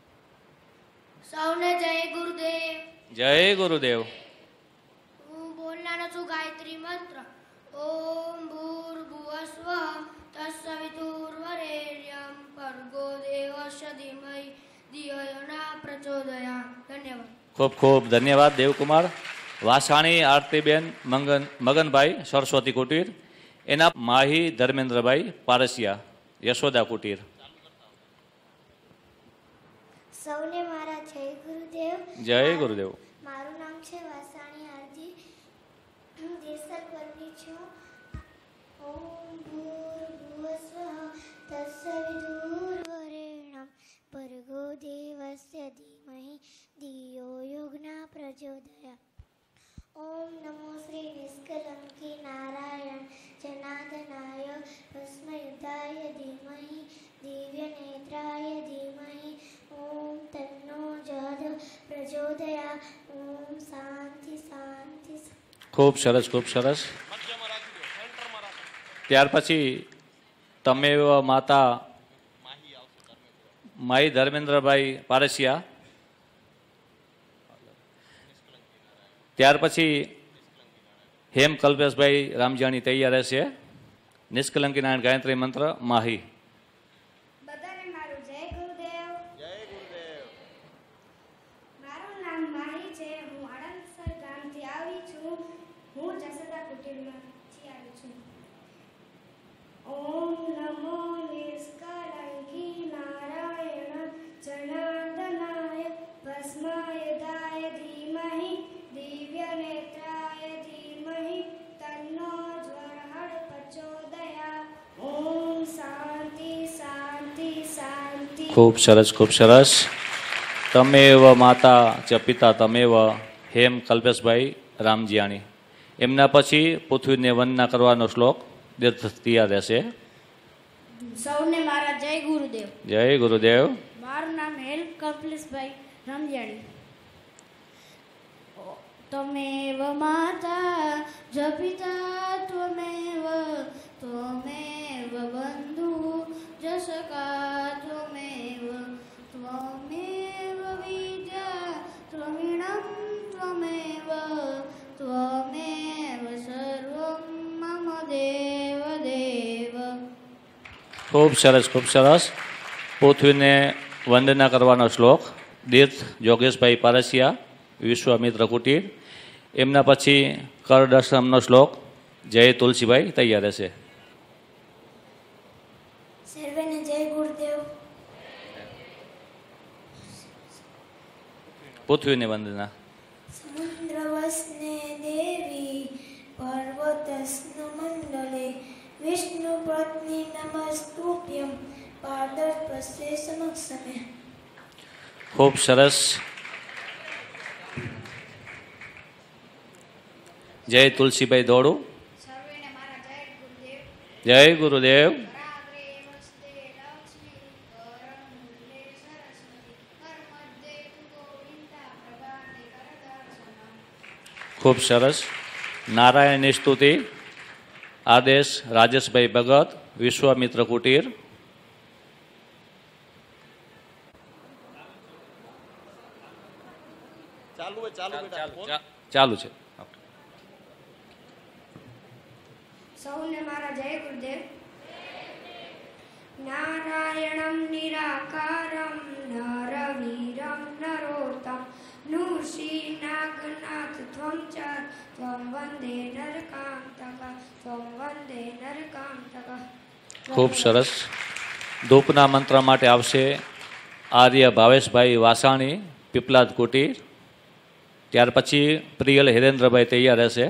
સૌને જય ગુરુદેવ. જય ગુરુદેવ. હું બોલનારો છું ગાયત્રી મંત્ર. ઓમ ભૂર્ભુવસ્વ તત્સવિતુર્વરેણ્યં ભર્ગો દેવસ્ય ધીમહિ ધિયો યો ન પ્રચોદયાત. ધન્યવાદ. ખૂબ ખૂબ ધન્યવાદ દેવકુમાર. વાસાણી આરતીબેન મંગન મગનભાઈ સરસ્વતી કુટીર, એના માહી ધર્મેન્દ્રભાઈ પારસિયા, યશોદા કુટીર. સૌને મારા જય ગુરુદેવ. જય ગુરુદેવ. મારું નામ છે વાસાણી આરતી. હું દેસર પરની છું. ઓમ ભૂર્ભુવસ્વઃ તત્સવિતુર્વરેણ્યં ભર્ગો દેવસ્ય ધીમહિ ધિયો યો ન પ્રચોદયાત. ઓમ નમો શ્રી નિષ્કલંકી નારાયણ જનાર્દનાય ભસ્મયુધાય ધીમહિ દિવ્ય નેત્રાય ધીમહિ ઓમ તન્નો જદ પ્રચોદયાત. ઓમ શાંતિ શાંતિ. ખૂબ સરસ, ખૂબ સરસ. ત્યાર પછી તમે માતા માહી ધર્મેન્દ્રભાઈ પારસિયા. ત્યાર પછી હેમ કલ્પેશભાઈ રામજાણી તૈયાર રહેશે, નિષ્કલંકી નારાયણ ગાયત્રી મંત્ર માહી. બધાને મારું જય ગુરુદેવ. જય ગુરુદેવ. મારું નામ માહી છે. હું આણંદસર ગામથી આવી છું. હું જસદા કુટીરમાંથી આવી છું. ઓમ નમો નિષ્કલંકી નારાયણ જનાર્દનાય ભસ્માયુધાય ધીમહિ દિવ્ય નેત્રાય ધીમહિ તન્નો જ્વરહળ પ્રચોદયાત. ઓમ શાંતિ શાંતિ શાંતિ. ખૂબ સરસ, ખૂબ સરસ. તમેવ માતા ચ પિતા તમેવ હેમ કલ્પેશભાઈ રામજીયાણી. એમના પછી પૃથ્વીને વંદના કરવાનો શ્લોક તૈયાર રહેશે. સૌને મારા જય ગુરુદેવ. જય ગુરુદેવ. મારું નામ હેલ કલ્પેશભાઈ રામજીયાણી. ત્વમેવ માતા જ પિતા ત્વમેવ ત્વમેવ બંધુ જ સખા ત્વમેવ ત્વમેવ વિદ્યા ત્વમિણં ત્વમેવ ત્વમેવ સર્વં મમ દેવ દેવ. ખૂબ સરસ, ખૂબ સરસ. પૃથ્વીને વંદના કરવાનો શ્લોક તીર્થ જોગેશભાઈ પારસિયા વિશ્વામિત્ર કુટીર. એમના પછી કર દર્શનનો શ્લોક જય તુલસીભાઈ તૈયાર રહેશે. સર્વેને જય ગુરુદેવ. પૃથ્વીની વંદના. સમુદ્રવસ્ને દેવી પર્વતસ્ન મંડલે વિષ્ણુ પત્ની નમસ્તુભ્યમ પાદસ્પર્શે સમક્ષમે. ખૂબ સરસ. જય તુલસીભાઈ દોડું. સર્વેને મારા જય ગુરુદેવ. જય ગુરુદેવ. રાત્રે વસ્તે લક્ષ્મી કરમ મૂલે સરસ્વતી કરમધ્યે તુ ગોવિંદા પ્રભાતે કરદર્શનમ. ખૂબ સરસ. નારાયણની સ્તુતિ આદેશ રાજેશભાઈ ભગત વિશ્વામિત્ર કુટીર. ચાલુ હોય ચાલુ બેટા ફોન. ચાલુ છે. સૌને મારા જય ગુરુદેવ. નારાયણમ નિરાકારમ નરવીરમ નરોત્તમ નૃસિંહ નાગનાથ ત્વં ચ ત્વં વંદે નરકાંતક ત્વં વંદે નરકાંતક. ખૂબ સરસ. ધૂપના મંત્ર માટે આવશે આર્ય ભાવેશભાઈ વાસાણી પીપલાદ કુટીર. ત્યાર પછી પ્રિયલ હિરેન્દ્રભાઈ તૈયાર રહેશે.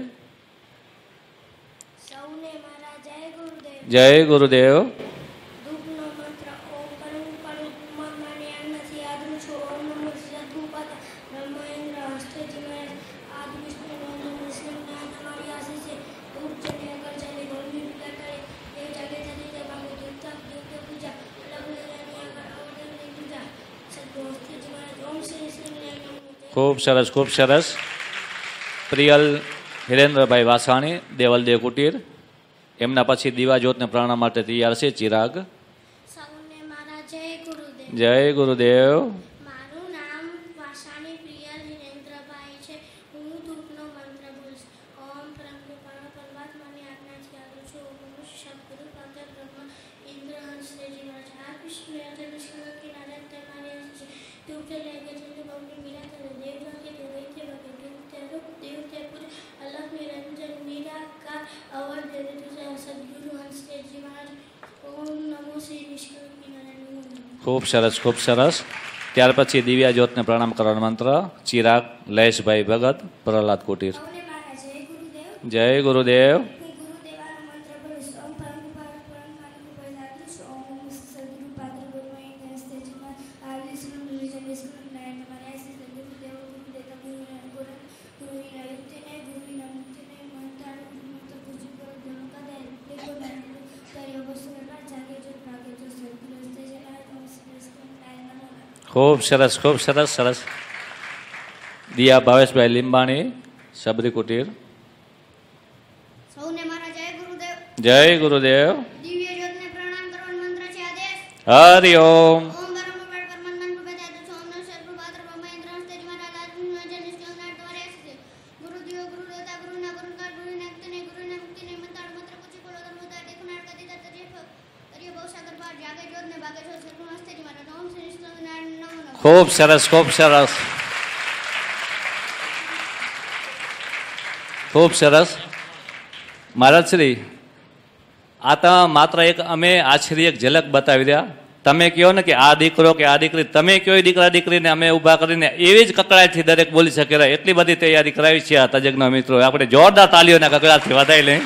સૌને મારા જય ગુરુદેવ. જય ગુરુદેવ. ધૂપનો મંત્ર ઓમ કરું કરું મનમાન્યાનસી આદૃશો ઓમ નમો સદગુપત બ્રહ્મેન્દ્ર હસ્તજીવન આદિ વિષ્ણુ નંદ મુસ્લિમ નામ તમારી આશીષ છે. ધૂપ ચને અગર ચને ગોળની પૂજા કરે દેવ જાગે જતી તે ભાગે દેવતા દેવતા પૂજા અલગ લેવાની અગર અવધની પૂજા સદગુ હસ્તજીવન ઓમ શ્રી શ્રી નમો. ખૂબ સરસ, ખૂબ સરસ. પ્રિયલ હિરેન્દ્રભાઈ વાસાણી દેવલદેવ કુટીર. એમના પછી દીવાજ્યોતને પ્રણામ માટે તૈયાર છે ચિરાગ. સૌને મારા જય ગુરુદેવ. જય ગુરુદેવ. મારું નામ વાસાણી પ્રિયલ હિરેન્દ્રભાઈ છે. હું ધૂપનો મંત્ર બોલીશ. ઓમ પરમ કૃપાળુ પરમાત્માની આજ્ઞાથી આવું છું. ઓમ સદગુરુ પાત્ર બ્રહ્મ ઇન્દ્ર હંસ શ્રીજી મહારાજ આ વિષ્ણુ યાત્રા નિષ્કલંકી નારાયણ તમારી આશીષ છે. ધૂપ ચલે કે ચલે બહુની મીરા કરે દેવ જાગે તે વૈદ્ય વગે દેવ તે રૂપ દેવ તે પૂજ અલગ નિરંજન નિરાકાર અવર દેવ તુજે સદગુરુ હંસ શ્રીજી મહારાજ. ઓમ નમો શ્રી નિષ્કલંકી નારાયણ. ખૂબ સરસ, ખૂબ સરસ. ત્યાર પછી દિવ્યા જ્યોતને પ્રણામ કરવાનો મંત્ર ચિરાગ લયેશભાઈ ભગત પ્રહલાદ કુટીર. સૌને મારા જય ગુરુદેવ. જય ગુરુદેવ. હું ગુરુદેવાનો મંત્ર બોલીશ. ઓમ પરમ કૃપાળુ પરમ કૃપાળુ આદિશ ઓમ સદગુરુ પાત્ર બ્રહ્મ ઇન્દ્ર હસ્તે જીવન આદિશ નિરંજન નિષ્કલંક નારાયણ તમારી આશીષ છે. ગુરુદેવ ગુરુદેવ ગુરુ ગુરુ ગુરુના યુક્તિને ગુરુના મુક્તિને મંતાળ ગુરુમંત્ર પૂજી કરો ધનકા દે દેખો નારાયણ તારી અવસરના જાગે જો ભાગે જો સદગુરુ હસ્તે જનાય ઓમ શ્રી નિષ્કલંક નારાયણ નમો. ખૂબ સરસ, ખૂબ સરસ, સરસ. દિયા ભાવેશભાઈ લીંબાણી સબરી કુટીર. સૌને મારા જય ગુરુદેવ. જય ગુરુદેવ. દિવ્ય જ્યોતને પ્રણામ કરવાનો મંત્ર છે આદેશ. હરિ ઓમ. ઓમ પરમ કૃપાળ પરમાત્મા પ્રભેદ આદર્શ ઓમ નમઃ સર્વ પાત્ર બ્રહ્મ ઇન્દ્ર હસ્તે જીવન આદિ નિરંજન નિષ્કલંક નારાયણ તમારી આશીષ છે. ગુરુ દેવ ગુરુ દેવતા ગુરુના ગુરુકાર ગુરુના મુક્તિને ગુરુના મુક્તિને મંતાળ મંત્ર પૂજી બોલો ધર્મતા દેખો નારકા ખૂબ સરસ, ખૂબ સરસ, ખૂબ સરસ. મહારાજ શ્રી, આ તો માત્ર એક અમે આછરી એક ઝલક બતાવી રહ્યા. તમે કહો ને કે આ દીકરો કે આ દીકરી, તમે કયો દીકરા દીકરીને અમે ઊભા કરીને એવી જ કકડાટથી દરેક બોલી શકે એટલી બધી તૈયારી કરાવી છે આ તજજ્ઞ મિત્રો. આપણે જોરદાર તાલીઓના કકડાટથી વધાવી લઈએ.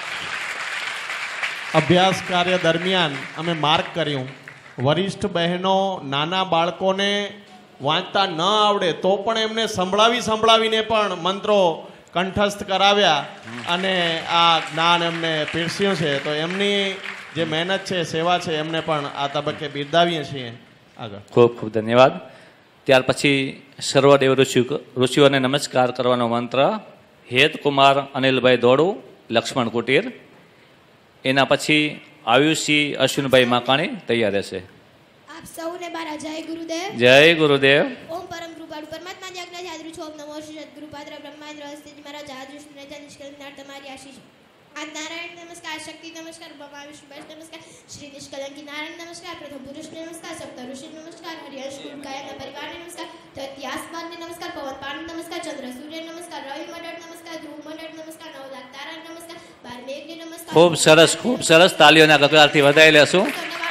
અભ્યાસ કાર્ય દરમિયાન અમે માર્ક કર્યું, વરિષ્ઠ બહેનો નાના બાળકોને વાંચતા ન આવડે તો પણ એમને સંભળાવી સંભળાવીને પણ મંત્રો કંઠસ્થ કરાવ્યા અને આ જ્ઞાન એમને પીરસ્યું છે. તો એમની જે મહેનત છે, સેવા છે, એમને પણ આ તબક્કે બિરદાવીએ છીએ. આગળ ખૂબ ખૂબ ધન્યવાદ. ત્યાર પછી સર્વદેવ ઋષિ ઋષિઓને નમસ્કાર કરવાનો મંત્ર હેત કુમાર અનિલભાઈ દોડુ, લક્ષ્મણ કુટીર. એના પછી આયુષી અશ્વિનભાઈ માકાણી તૈયાર રહેશે. આપ સૌને મારા જય ગુરુદેવ. જય ગુરુદેવ. ઓમ પરમ કૃપાળુ પરમાત્માની આજ્ઞાથી હાજર છું. ઓમ નમો શ્રી સદગુરુ પાત્ર બ્રહ્માન્દ્ર હસ્તેજી મહારાજ આદૃશ નેતા નિષ્કલંકનાર તમારી આશીષ. આજ નારાયણ નમસ્કાર, શક્તિ નમસ્કાર, બ્રહ્મા વિષ્ણુ મહેશ નમસ્કાર, શ્રી નિષ્કલંકી નારાયણ નમસ્કાર, પ્રથમ પુરુષ નમસ્કાર, સપ્ત ઋષિ નમસ્કાર, હરિયશ કુલ કાયના પરિવારને નમસ્કાર, ધરતી આસમાનને નમસ્કાર, પવન પાન નમસ્કાર, ચંદ્ર સૂર્ય નમસ્કાર, રવિ મંડળ નમસ્કાર, ધ્રુવ મંડળ નમસ્કાર, નવ લાખ તારા નમસ્કાર, બાર મેઘને નમસ્કાર. ખૂબ સરસ, ખૂબ સરસ. તાલીઓના ગગડાટથી વધાવી લેશું.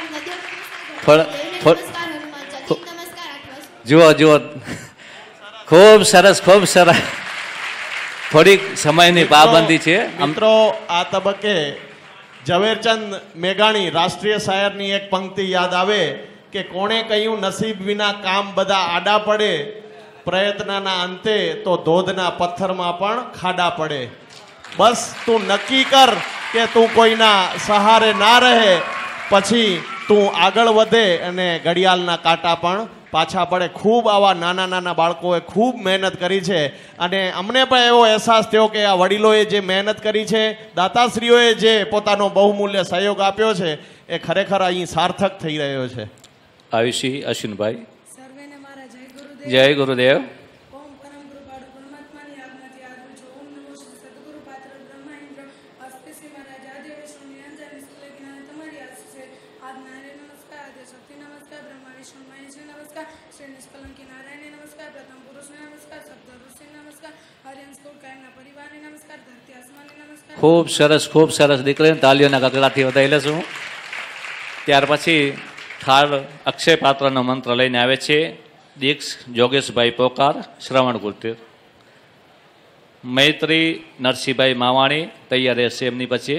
જુઓ જુઓ, ખૂબ સરસ, ખૂબ સરસ. થોડીક સમયની પાબંદી છે મિત્રો. આ તબક્કે ઝવેરચંદ મેઘાણી રાષ્ટ્રીય શાયરની એક પંક્તિ યાદ આવે કે કોણે કહ્યું નસીબ વિના કામ બધા આડા પડે, પ્રયત્નના અંતે તો ધોધના પથ્થરમાં પણ ખાડા પડે. બસ તું નક્કી કર કે તું કોઈના સહારે ના રહે, પછી તું આગળ વધે અને ઘડિયાળના કાંટા પણ પાછા પડે. ખૂબ આવા નાના નાના બાળકોએ ખૂબ મહેનત કરી છે અને અમને પણ એવો અહેસાસ થયો કે આ વડીલોએ જે મહેનત કરી છે, દાતાશ્રીઓએ જે પોતાનો બહુમૂલ્ય સહયોગ આપ્યો છે, એ ખરેખર અહીં સાર્થક થઈ રહ્યો છે. આયુષી અશ્વિનભાઈ. સર્વેને મારા જય ગુરુદેવ. જય ગુરુદેવ. ઓમ પરમ કૃપાળુ પરમાત્માની આજ્ઞાથી હાજર છું. ઓમ નમો શ્રી સદગુરુ પાત્ર બ્રહ્મા ઇન્દ્ર હસ્તે શ્રી મહારાજ આદિ વિષ્ણુ નિરંજન નિષ્કલંકનાને તમારી આશીષ છે. આજ નારાયણ નમસ્કાર, આદિ શક્તિ નમસ્કાર, બ્રહ્મા વિષ્ણુ મહેશ નમસ્કાર, શ્રી નિષ્કલંકી નારાયણ નમસ્કાર, પ્રથમ પુરુષને નમસ્કાર, સપ્ત ઋષિ નમસ્કાર, હરિયંશ કુલ કાયમના પરિવારને નમસ્કાર, ધરતી આસમાનને નમસ્કાર. ખૂબ સરસ, ખૂબ સરસ. દીકરીને તાલીઓના ગગડાથી વધાવી લેશું. ત્યાર પછી થાળ અક્ષય પાત્રનો મંત્ર લઈને આવે છે દીક્ષ જોગેશભાઈ પોકાર, શ્રવણ કુટીર. મૈત્રી નરસિંહભાઈ માવાણી તૈયાર રહેશે એમની પછી.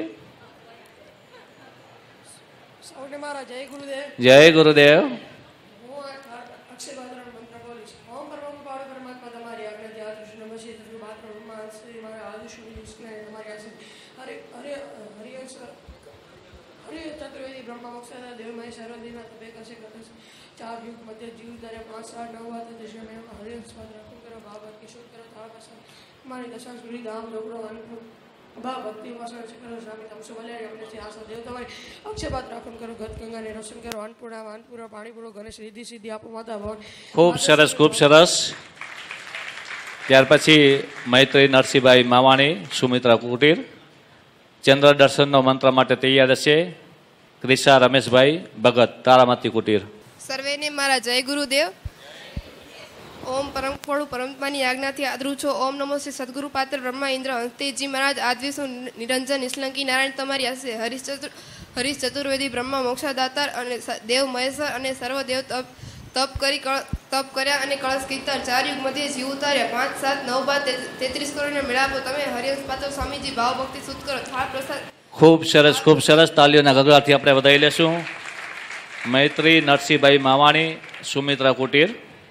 સૌને મારા જય ગુરુદેવ. જય ગુરુદેવ. હું અક્ષય પાત્રનો મંત્ર બોલીશ. ઓમ પરમ કૃપાળુ પરમાત્મા તમારી આજ્ઞાથી આદૃશ નમઃ શ્રી સદગુરુ પાત્ર બ્રહ્મા શ્રી મારા આદૃશ નિષ્કલંક તમારી આશીષ. હરે હરે હરિયંશ હરિય ચતુર્વેદી બ્રહ્મા મોક્ષાદા દેવ મહેશ સર્વદેવના તપે કશે કથશ ચાર યુગ મધ્ય જીવ ધારે પાંચ સાત નવ વાત દશમે હરિયંશ પાત્ર રાખું કરો ભાવત કિશોર કરો થાળ પસંદ મારી દશા સુરી ધામ ડોકરો અનુભવ ભા ભક્તિ વસન કરો સ્વામી તમસો મલ્યા અમને છે આશા દેવ તમારી અક્ષયપાત રાખું કરો ગત ગંગાને રોશન કરો અન્નપૂર્ણા વાનપુરા પાણીપુરો ગણેશ રિદ્ધિ સિદ્ધિ આપો માતા ભવન. ખૂબ સરસ, ખૂબ સરસ. ત્યાર પછી મૈત્રી નરસિંહભાઈ માવાણી, સુમિત્રા કુટીર. ચંદ્ર દર્શનનો મંત્ર માટે તૈયાર હશે ક્રિશા રમેશભાઈ ભગત, તારામતી કુટીર. સર્વેને મારા જય ગુરુદેવ. ઓમ પરમ કૃપાળુ પરમાત્માની આજ્ઞાથી આદરું છું. ઓમ નમો શ્રી સદગુરુ પાત્ર બ્રહ્મા ઇન્દ્ર હંસતેજી મહારાજ આદિવિષ્ણુ નિરંજન નિષ્કલંકી નારાયણ તમારી આશે. હરીશ ચતુર હરીશ ચતુર્વેદી બ્રહ્મા મોક્ષાદાતાર અને દેવ મહેશ્વર અને સર્વ દેવ તપ તપ કરી તપ કર્યા અને કળશ કીર્તન ચાર યુગ મધ્ય જીવ ઉતાર્યા પાંચ સાત નવ બાર તેત્રીસ કરોડને મેળાપો તમે હરિવંશ પાત્ર સ્વામીજી ભાવ ભક્તિ સુધ કરો થાળ પ્રસાદ. ખૂબ સરસ, ખૂબ સરસ. તાલીઓના ગગડાથી આપણે વધાવી લેશું. મૈત્રી નરસિંહભાઈ માવાણી, સુમિત્રા કુટીર.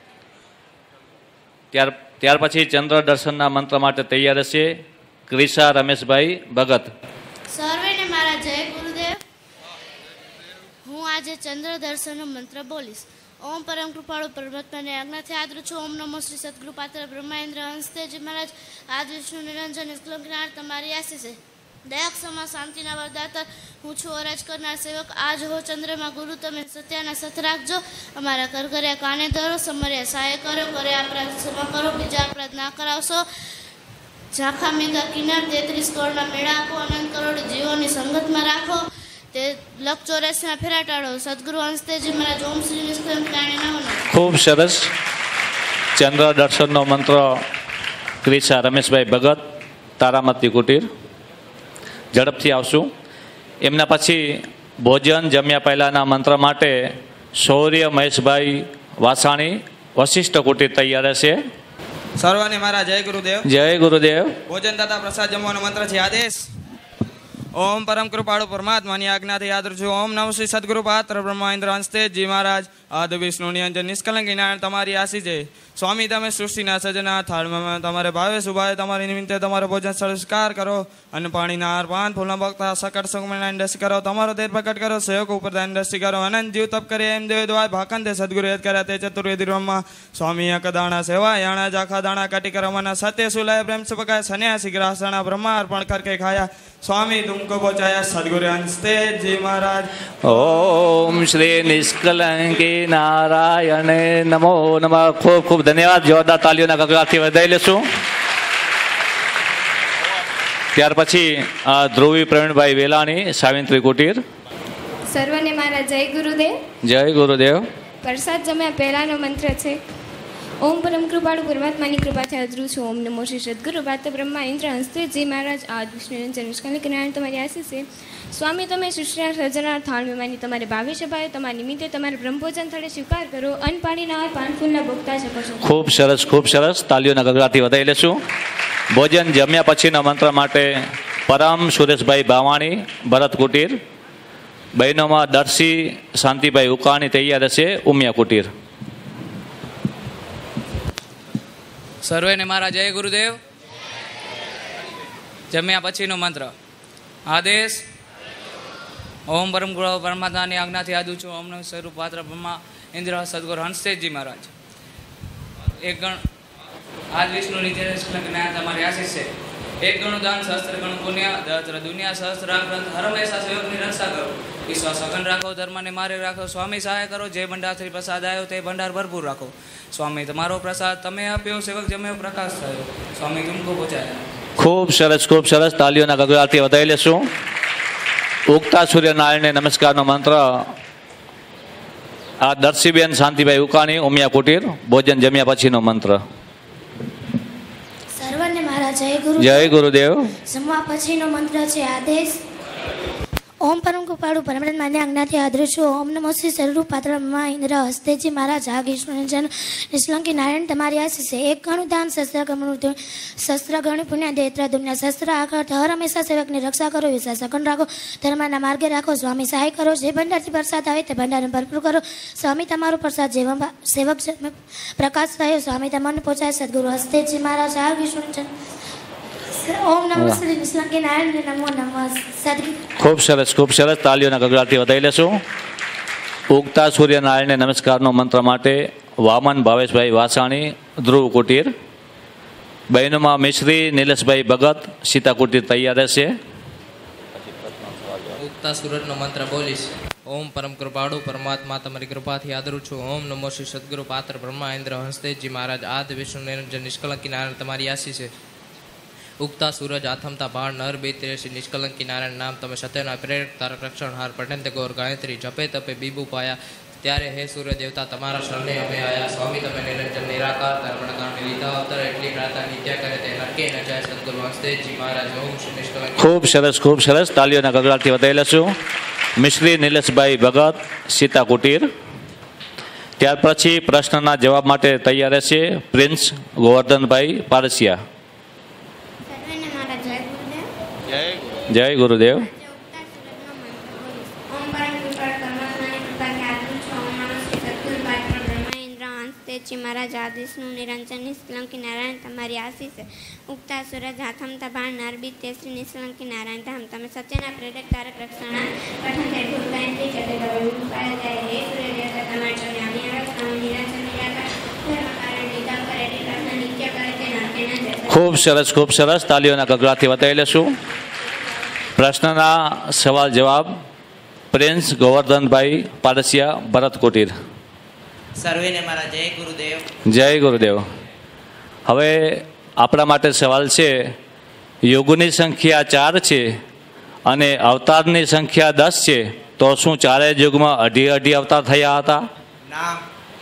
ત્યાર ત્યાર પછી ચંદ્ર દર્શનના મંત્ર માટે તૈયાર હશે ક્રિશા રમેશભાઈ ભગત. સર્વેને મારા જય ગુરુદેવ. હું આજે ચંદ્ર દર્શનનો મંત્ર બોલીશ. ઓમ પરમ કૃપાળુ પરમાત્માને આજ્ઞાથી આદરું છું. ઓમ નમો શ્રી સદગુરુ પાત્ર બ્રહ્માઇન્દ્ર હંસતેજી મહારાજ આદ વિષ્ણુ નિરંજન નિષ્કલંકનાર તમારી આશીષ છે. દયક સમા શાંતિના વરદાતા હું છું અરાજ કરનાર સેવક. આજ હો ચંદ્રમાં ગુરુ તમે સત્યાના સત રાખજો. અમારા કર કર્યા કાને ધરો, સમર્યા સહાય કરો, કરે અપરાધ ક્ષમા કરો, બીજા અપરાધ ના કરાવશો. ઝાંખા મેઘા કિનાર તેત્રીસ કરોડના મેળા આપો, અનંત કરોડ જીવોની સંગતમાં રાખો. તે લક ચોરાસીમાં ફેરાટાળો સદગુરુ અંસ્તેજી મહારાજ ઓમ શ્રી નિષ્કલંક નારાયણ નમો. ખૂબ સરસ. ચંદ્ર દર્શનનો મંત્ર ક્રિસા રમેશભાઈ ભગત, તારામતી કુટીર. ઝડપથી આવશું. એમના પછી ભોજન જમ્યા પહેલાંના મંત્ર માટે શૌર્ય મહેશભાઈ વાસાણી, વશિષ્ઠ કુટીર તૈયાર છે. સર્વને મારા જય ગુરુદેવ. જય ગુરુદેવ. ભોજન તથા પ્રસાદ જમવાનો મંત્ર છે આદેશ. ઓમ પરમ કૃપાળુ પરમાત્માની આજ્ઞાથી યાદ છું. ઓમ નમઃ શ્રી સદગુરુ પાત્ર બ્રહ્મેન્દ્ર અંસ્તેજી મહારાજ આદિ વિષ્ણુ નિયંજન નિષ્કલંકી નારાયણ તમારી આશી છે. સ્વામી તમે સૃષ્ટિના સર્જના થાળમાં તમારે ભાવે સુભાવે તમારી નિમિત્તે તમારો ભોજન સંસ્કાર કરો. અન્ન પાણીના હાર પાન ફૂલના બગતા સકટ સુગમનારાયણ દર્શન કરો. તમારો દેર પ્રકટ કરો. સેવક ઉપર દાન દર્શન કરો. અનંત જીવ તપ કરે એમ દેવ દ્વાય ભાકન તે સદગુરુ યદ કર્યા તે ચતુર્વેદી બ્રહ્મા સ્વામી અક દાણા સેવા યાણા જાખા દાણા કાટી કરવાના સત્ય સુલાય પ્રેમ સપકાય સન્યાસી ગ્રાસણા બ્રહ્મા અર્પણ કરકે ખાયા. સ્વામી તુમકો પહોંચાયા સદગુરુ અંસ્તેજી મહારાજ. ઓમ શ્રી નિષ્કલંકી નારાયણ નમો નમઃ. ખૂબ ખૂબ ધન્યવાદ. જોરદાર તાલીઓના ગગડાથી વધાઈ લેશું. ત્યાર પછી ધ્રુવી પ્રવીણભાઈ વેલાણી, સાવિત્રી કુટીર. સર્વને મારા જય ગુરુદેવ. જય ગુરુદેવ. પ્રસાદ જમ્યા પહેલાનો મંત્ર છે ઓમ પરમ કૃપાળુ પરમાત્માની કૃપાથી હાજરું છું. ઓમ નમો શ્રી સદગુરુ પાત્ર બ્રહ્મા ઇન્દ્ર હંસ્તેજી મહારાજ આદ વિષ્ણુ નિરંજન નિષ્કલંક નારાયણ તમારી આશીષ છે. સ્વામી તમે સૃષ્ટિના સર્જનાર થાળ મેમાની તમારે ભાવે સભાએ તમારા નિમિત્તે તમારે બ્રહ્મભોજન થળે સ્વીકાર કરો. અન્ન પાણીના હાર પાન ફૂલના ભોગતા શકો છો. ખૂબ સરસ, ખૂબ સરસ. તાલીઓના ગગડાથી વધાઈ લેશું. ભોજન જમ્યા પછીના મંત્ર માટે પરમ સુરેશભાઈ ભાવાણી, ભરત કુટીર. બહેનોમાં દર્શી શાંતિભાઈ ઉકાણી તૈયાર છે, ઉમિયા કુટીર. સર્વેને મારા જય ગુરુદેવ. જમ્યા પછીનો મંત્ર આદેશ. ઓમ પરમ ગુરુ પરમાત્માની આજ્ઞાથી આદુ છું. ઓમ નમઃ સ્વરૂપ પાત્ર બ્રહ્મા ઇન્દ્ર સદગુરુ હંસતેજી મહારાજ. એક ગણ આજ વિષ્ણુ નિત્ય તમારી આશીષ છે. એક ગણું દાન સહસ્ત્ર ગણું પુણ્ય દહત્ર દુનિયા સહસ્ત્ર ગ્રંથ હરમેશા સેવકની રક્ષા કરો. વિશ્વાસ અખંડ રાખો. ધર્મને મારે રાખો. સ્વામી સહાય કરો. જે ભંડારથી પ્રસાદ આવ્યો તે ભંડાર ભરપૂર રાખો. સ્વામી તમારો પ્રસાદ તમે આપ્યો. સેવક જમ્યો પ્રકાશ થયો. સ્વામી તુમકો પહોંચાયા. ખૂબ સરસ, ખૂબ સરસ. તાલીઓના ગગડાથી વધાઈ લેશું. ઉગતા સૂર્યનારાયણને નમસ્કારનો મંત્ર આ દર્શીબેન શાંતિભાઈ ઉકાણી, ઉમિયા કુટીર. ભોજન જમ્યા પછીનો મંત્ર. સર્વને મારા જય ગુરુ. જય ગુરુદેવ. જમવા પછીનો મંત્ર છે આદેશ. ઓમ પરમ કૃપાળુ પરમાત્માની આજ્ઞાથી હાજર છું. ઓમ નમો શ્રી સ્વરૂપ પાત્ર બ્રહ્મા ઇન્દ્ર હસ્તેજી મહારાજ આગ વિષ્ણુ નિરંજન નિષ્કલંકી નારાયણ તમારી આશીષ છે. એક ગણું દાન શસ્ત્ર ગણું શસ્ત્ર ગણું પુણ્ય દેત્ર દુનિયા શસ્ત્ર આકર્ત હર હંમેશા સેવકની રક્ષા કરો. વિશ્વાસ અખંડ રાખો. ધર્મના માર્ગે રાખો. સ્વામી સહાય કરો. જે ભંડારથી પ્રસાદ આવે તે ભંડારને ભરપૂર કરો. સ્વામી તમારો પ્રસાદ જેવા સેવક પ્રકાશ થયો. સ્વામી તમને પહોંચાય. સદગુરુ હસ્તેજી મહારાજ આગ વિષ્ણુ નિરંજન. ઓમ નમઃ શ્રી નિષ્કલંકી નારાયણ નમો નમઃ. સદગુરુ. ખૂબ સરસ, ખૂબ સરસ. તાલીઓના ગગડાથી વધાઈ લેશું. ઉગતા સૂર્યનારાયણને નમસ્કારનો મંત્ર માટે વામન ભાવેશભાઈ વાસાણી, ધ્રુવ કુટીર. બહેનોમાં મિશ્રી નિલેશભાઈ ભગત, સીતા કુટીર તૈયાર રહેશે. ઉગતા સૂરજનો મંત્ર બોલીશ. ઓમ પરમ કૃપાળુ પરમાત્મા તમારી કૃપાથી આદરું છું. ઓમ નમો શ્રી સદગુરુ પાત્ર બ્રહ્મા ઇન્દ્ર હંસતેજી મહારાજ આદ વિષ્ણુ નિરંજન નિષ્કલંકી નારાયણ તમારી આશી છે. ઉગતા સૂરજ આથમતા બાળ નર બે ત્રેસી નિષ્કલંકી નારાયણ નામ તમે સત્યના પ્રેરક તારક રક્ષણ હાર પઠંત ગૌર ગાયત્રી જપે તપે બીબુ પાયા. ત્યારે હે સૂર્ય દેવતા તમારા શરણે અમે આયા. સ્વામી તમે નિરંજન નિરાકાર ધર્મણ કારણે લીધા અવતર એટલી પ્રાર્થના નિત્યા કરે તે નરકે ન જાય. સદગુરુ હંસતેજી મહારાજ ઓમ શ્રી નિષ્કલંકી. ખૂબ સરસ, ખૂબ સરસ. તાલીઓના ગગડાથી વધાઈ લેશું. મિશ્રી નિલેશભાઈ ભગત, સીતા કુટીર. ત્યાર પછી પ્રશ્નના જવાબ માટે તૈયાર રહેશે પ્રિન્સ ગોવર્ધનભાઈ પારસિયા. જય ગુરુદેવ. મહારાજ આદેશનું નિરંજન નિષ્કલંકી નારાયણ તમારી આશીષ છે. ઉગતા સૂરજ હાથમતા ભાણ નરબી તેસરી નિષ્કલંકી નારાયણ ધામ તમે સત્યના પ્રેરક તારક રક્ષણા પઠન હે ગુરુગાયત્રી જતે ગૌરવ પાય જાય. હે સૂર્ય દેવતા તમારા ચરણે અમે આવ્યા. સ્વામી નિરંજન નિરાકાર ધર્મ કારણ લીધા કરે એટલી પ્રાર્થના નિત્ય કરે તે નરકે ન જાય. ખૂબ સરસ, ખૂબ સરસ. તાલીઓના ગગડાથી વધાઈ લેશું. પ્રશ્નના સવાલ જવાબ પ્રિન્સ ગોવર્ધનભાઈ પારસિયા, ભરત કુટીર. સર્વેને મારા જય ગુરુદેવ. જય ગુરુદેવ. હવે આપણા માટે સવાલ છે યુગની સંખ્યા ચાર છે અને અવતારની સંખ્યા દસ છે તો શું ચારેય યુગમાં અઢી અઢી અવતાર થયા હતા? ના.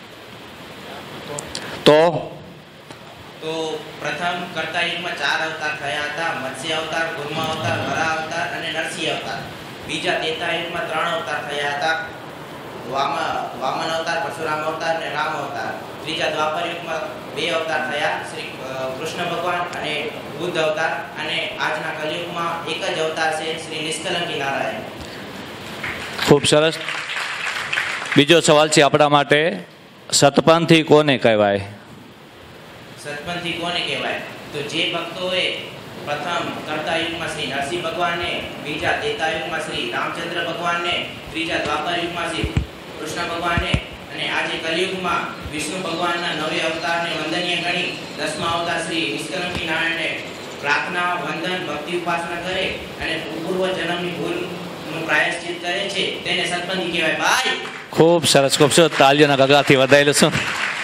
તો તો પ્રથમ કરતા યુગમાં ચાર અવતાર થયા હતા: મત્સ્ય અવતાર, કુર્મ અવતાર, વરા અવતાર અને નરસિંહ અવતાર. બીજા ત્રેતા યુગમાં ત્રણ અવતાર થયા હતા: વામન વામન અવતાર, પરશુરામ અવતાર અને રામ અવતાર. ત્રીજા દ્વાપર યુગમાં બે અવતાર થયા: શ્રી કૃષ્ણ ભગવાન અને બુદ્ધ અવતાર. અને આજના કલિયુગમાં એક જ અવતાર છે, શ્રી નિષ્કલંકી નારાયણ. ખૂબ સરસ. બીજો સવાલ છે આપણા માટે, સતપંથી કોને કહેવાય? સતપંથી કોને કહેવાય? તો જે ભક્તોએ પ્રથમ કરતા યુગમાં શ્રી નરસિંહ ભગવાનને, બીજા ત્રેતા યુગમાં શ્રી રામચંદ્ર ભગવાનને, ત્રીજા દ્વાપર યુગમાં શ્રી કૃષ્ણ ભગવાનને અને આજે કલિયુગમાં વિષ્ણુ ભગવાનના નવે અવતારને વંદનીય ગણી દસમા અવતાર શ્રી નિષ્કલંકી નારાયણને પ્રાર્થના, વંદન, ભક્તિ ઉપાસના કરે અને પૂર્વ જન્મની ભૂલનું પ્રાયશ્ચિત કરે છે, તેને સતપંથી કહેવાય. ભાઈ ખૂબ સરસ, ખૂબ સરસ. તાળીઓના ગગડાથી વધારેલું છું.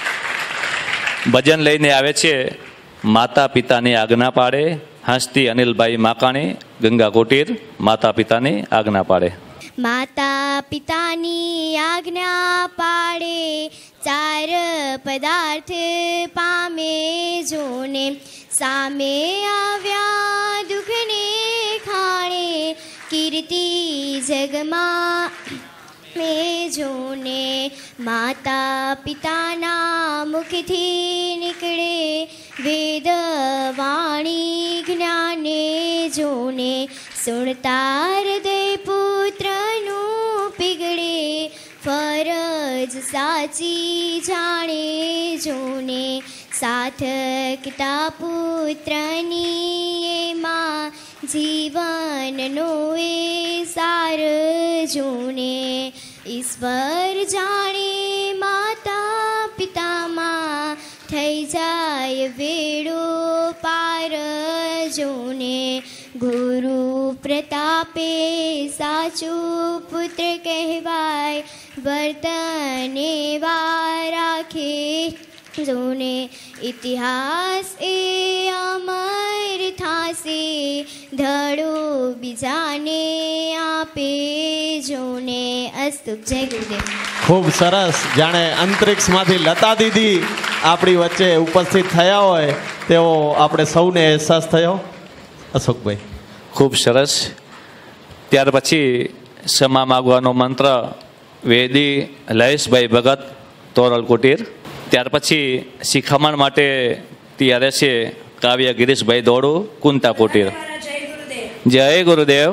ભજન લઈને આવે છે, માતા પિતાની આજ્ઞા પાડે. હસ્તી અનિલભાઈ માકાણી, ગંગા કોટીર. માતા પિતાની આજ્ઞા પાડે. માતા પિતાની આજ્ઞા પાડે, ચાર પદાર્થ પામે જોને. સામે આવ્યા દુઃખને ખાણે, કીર્તિ જગમાં મેં જોને. માતા પિતાના મુખથી નીકળે વેદ વાણી જ્ઞાને જોને. સુણતા હૃદય પુત્રનું પીગળે, ફરજ સાચી જાણે જોને. સાર્થકતા પુત્રની એમાં, જીવનનો એ સાર જોને. ઈશ્વર જાણે માતા પિતામાં, થઈ જાય વેળો પાર જોને. ગુરુ પ્રતાપે સાચું પુત્ર કહેવાય, વર્તને વા રાખે જોને. ઇતિહાસ એ અમર થાશે, ધડો બીજાને આપે જોને. અસ્તુ. જય ગુરુદેવ. ખૂબ સરસ. જાણે અંતરિક્ષમાંથી લતા દીદી આપણી વચ્ચે ઉપસ્થિત થયા હોય તેવો આપણે સૌને અહેસાસ થયો. અશોકભાઈ ખૂબ સરસ. ત્યાર પછી ક્ષમા માગવાનો મંત્ર વેદી લયેશભાઈ ભગત, તોરલ કુટીર. ત્યાર પછી શિખામણ માટે તૈયાર છે કાવ્ય ગિરીશભાઈ દોડુ, કુંતા કુટીર. જય ગુરુદેવ.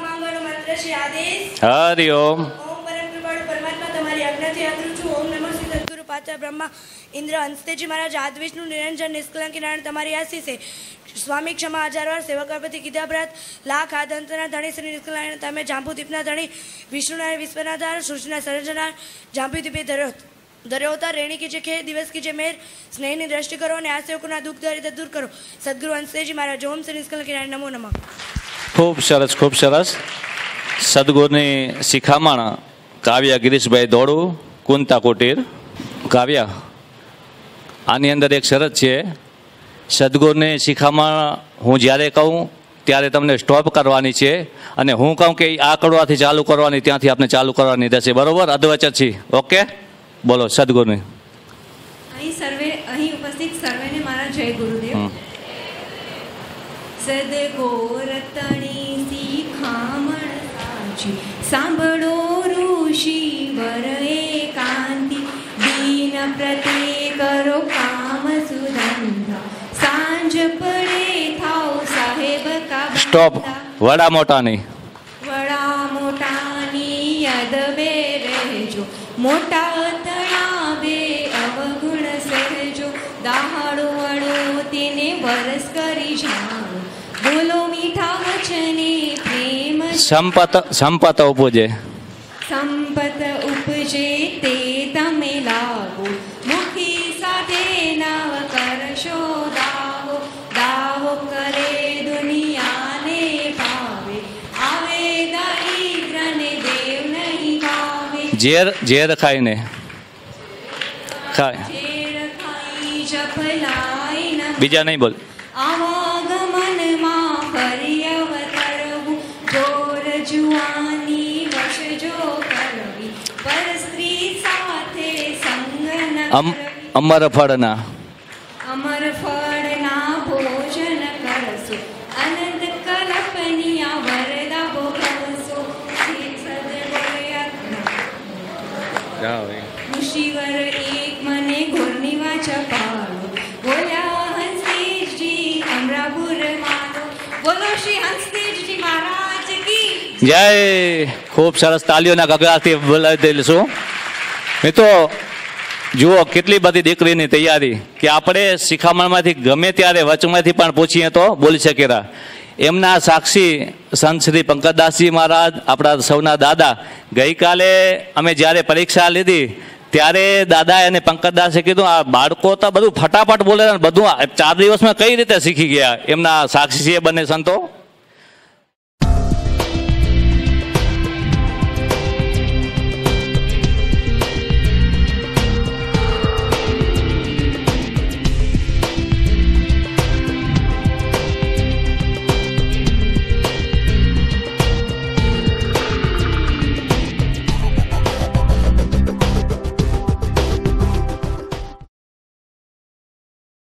હરિ ઓમ. બ્રહ્મા ઇન્દ્ર હંસતેજી મહારાજ આદ વિષ્ણુ નિરંજન નિષ્કલંકી નારાયણ તમારી આશીષે. સ્વામી ક્ષમા હજાર વાર સેવક ગણપતિ કીધા બ્રત લાખ આદંતના ધણી શ્રી નિષ્કલંકી તમે જાંબુદીપના ધણી વિષ્ણુના વિશ્વના ધાર સૃષ્ટિના સર્જનાર જાંબુદીપે ધર્યો ધર્યોતા રેણી કી જે ખે દિવસ કી જે મેર સ્નેહની દ્રષ્ટિ કરો અને આ સેવકોના દુઃખ દરિદ્ર દૂર કરો. સદગુરુ હંસતેજી મહારાજ. ઓમ શ્રી નિષ્કલંકી નારાયણ નમો નમઃ. ખૂબ સરસ, ખૂબ સરસ. સદગુરુની શિખામણ કાવ્ય ગિરીશભાઈ દોડુ, કુંતા કુટીર. કાવ્ય આની અંદર એક શરત છે, સદગુરુની શિખામણ હું જ્યારે કહું ત્યારે તમને સ્ટોપ કરવાની છે, અને હું કહું કે આ કડવાથી ચાલુ કરવાની, ત્યાંથી આપણે ચાલુ કરવાની રહેશે. બરોબર? અધવચથી. ઓકે, બોલો સદગુરુની. અહીં સર્વે અહીં ઉપસ્થિત સર્વેને મારા જય ગુરુદેવ. સદગોરતણી શિખામણ સાચી, સાંભળો ઋષિ વર એકાંતિ, દીન પ્રતે કરો કામ સુધંધા, સાંજ પડે થાઓ સાહેબ કા. સ્ટોપ. વડા મોટાની વડા મોટાની અદબે રહેજો, મોટા તણાવે અવગુણ સહેજો, દાહડો અડો તેને વરસ કરી જાણો, બોલો મીઠા વચને પ્રેમ. સંપત સંપત ઉપજે, સંપત ઉપજે તે તમે લાવો, મુખી સાથે નાવ કરશો દાવો, દાવો કરે દુનિયાને ભાવે, આવે દરિદ્રને દેવ નહીં ભાવે. ઝેર ઝેર ખાઈને ખાય, ઝેર ખાઈ જફલાય ન. બીજા નહીં બોલ. આવાગમનમાં ફરી અવતરવું, જોર જુવાની વશ જો અમ અમર ફળના અમર ફળના ભોજન કરશો અનંત કલ્પનિયા વરદા ભોગવશો ઋષિવર એક મને ઘોરની વાચા પાડો બોલ્યા હંસેશજી અમરાપુર માનો બોલો શ્રી હંસેશજી મહારાજ કી જય. ખૂબ સરસ તાલીઓના ગગડાથી બોલાવી દઈશું. મિત્રો જુઓ કેટલી બધી દીકરીની તૈયારી કે આપણે શિખામણમાંથી ગમે ત્યારે વચમાંથી પણ પૂછીએ તો બોલી શકેલા. એમના સાક્ષી સંત શ્રી પંકજદાસજી મહારાજ આપણા સૌના દાદા ગઈકાલે અમે જ્યારે પરીક્ષા લીધી ત્યારે દાદા અને પંકજદાસે કીધું આ બાળકો તો બધું ફટાફટ બોલે બધું ચાર દિવસમાં કઈ રીતે શીખી ગયા. એમના સાક્ષી છે બંને સંતો.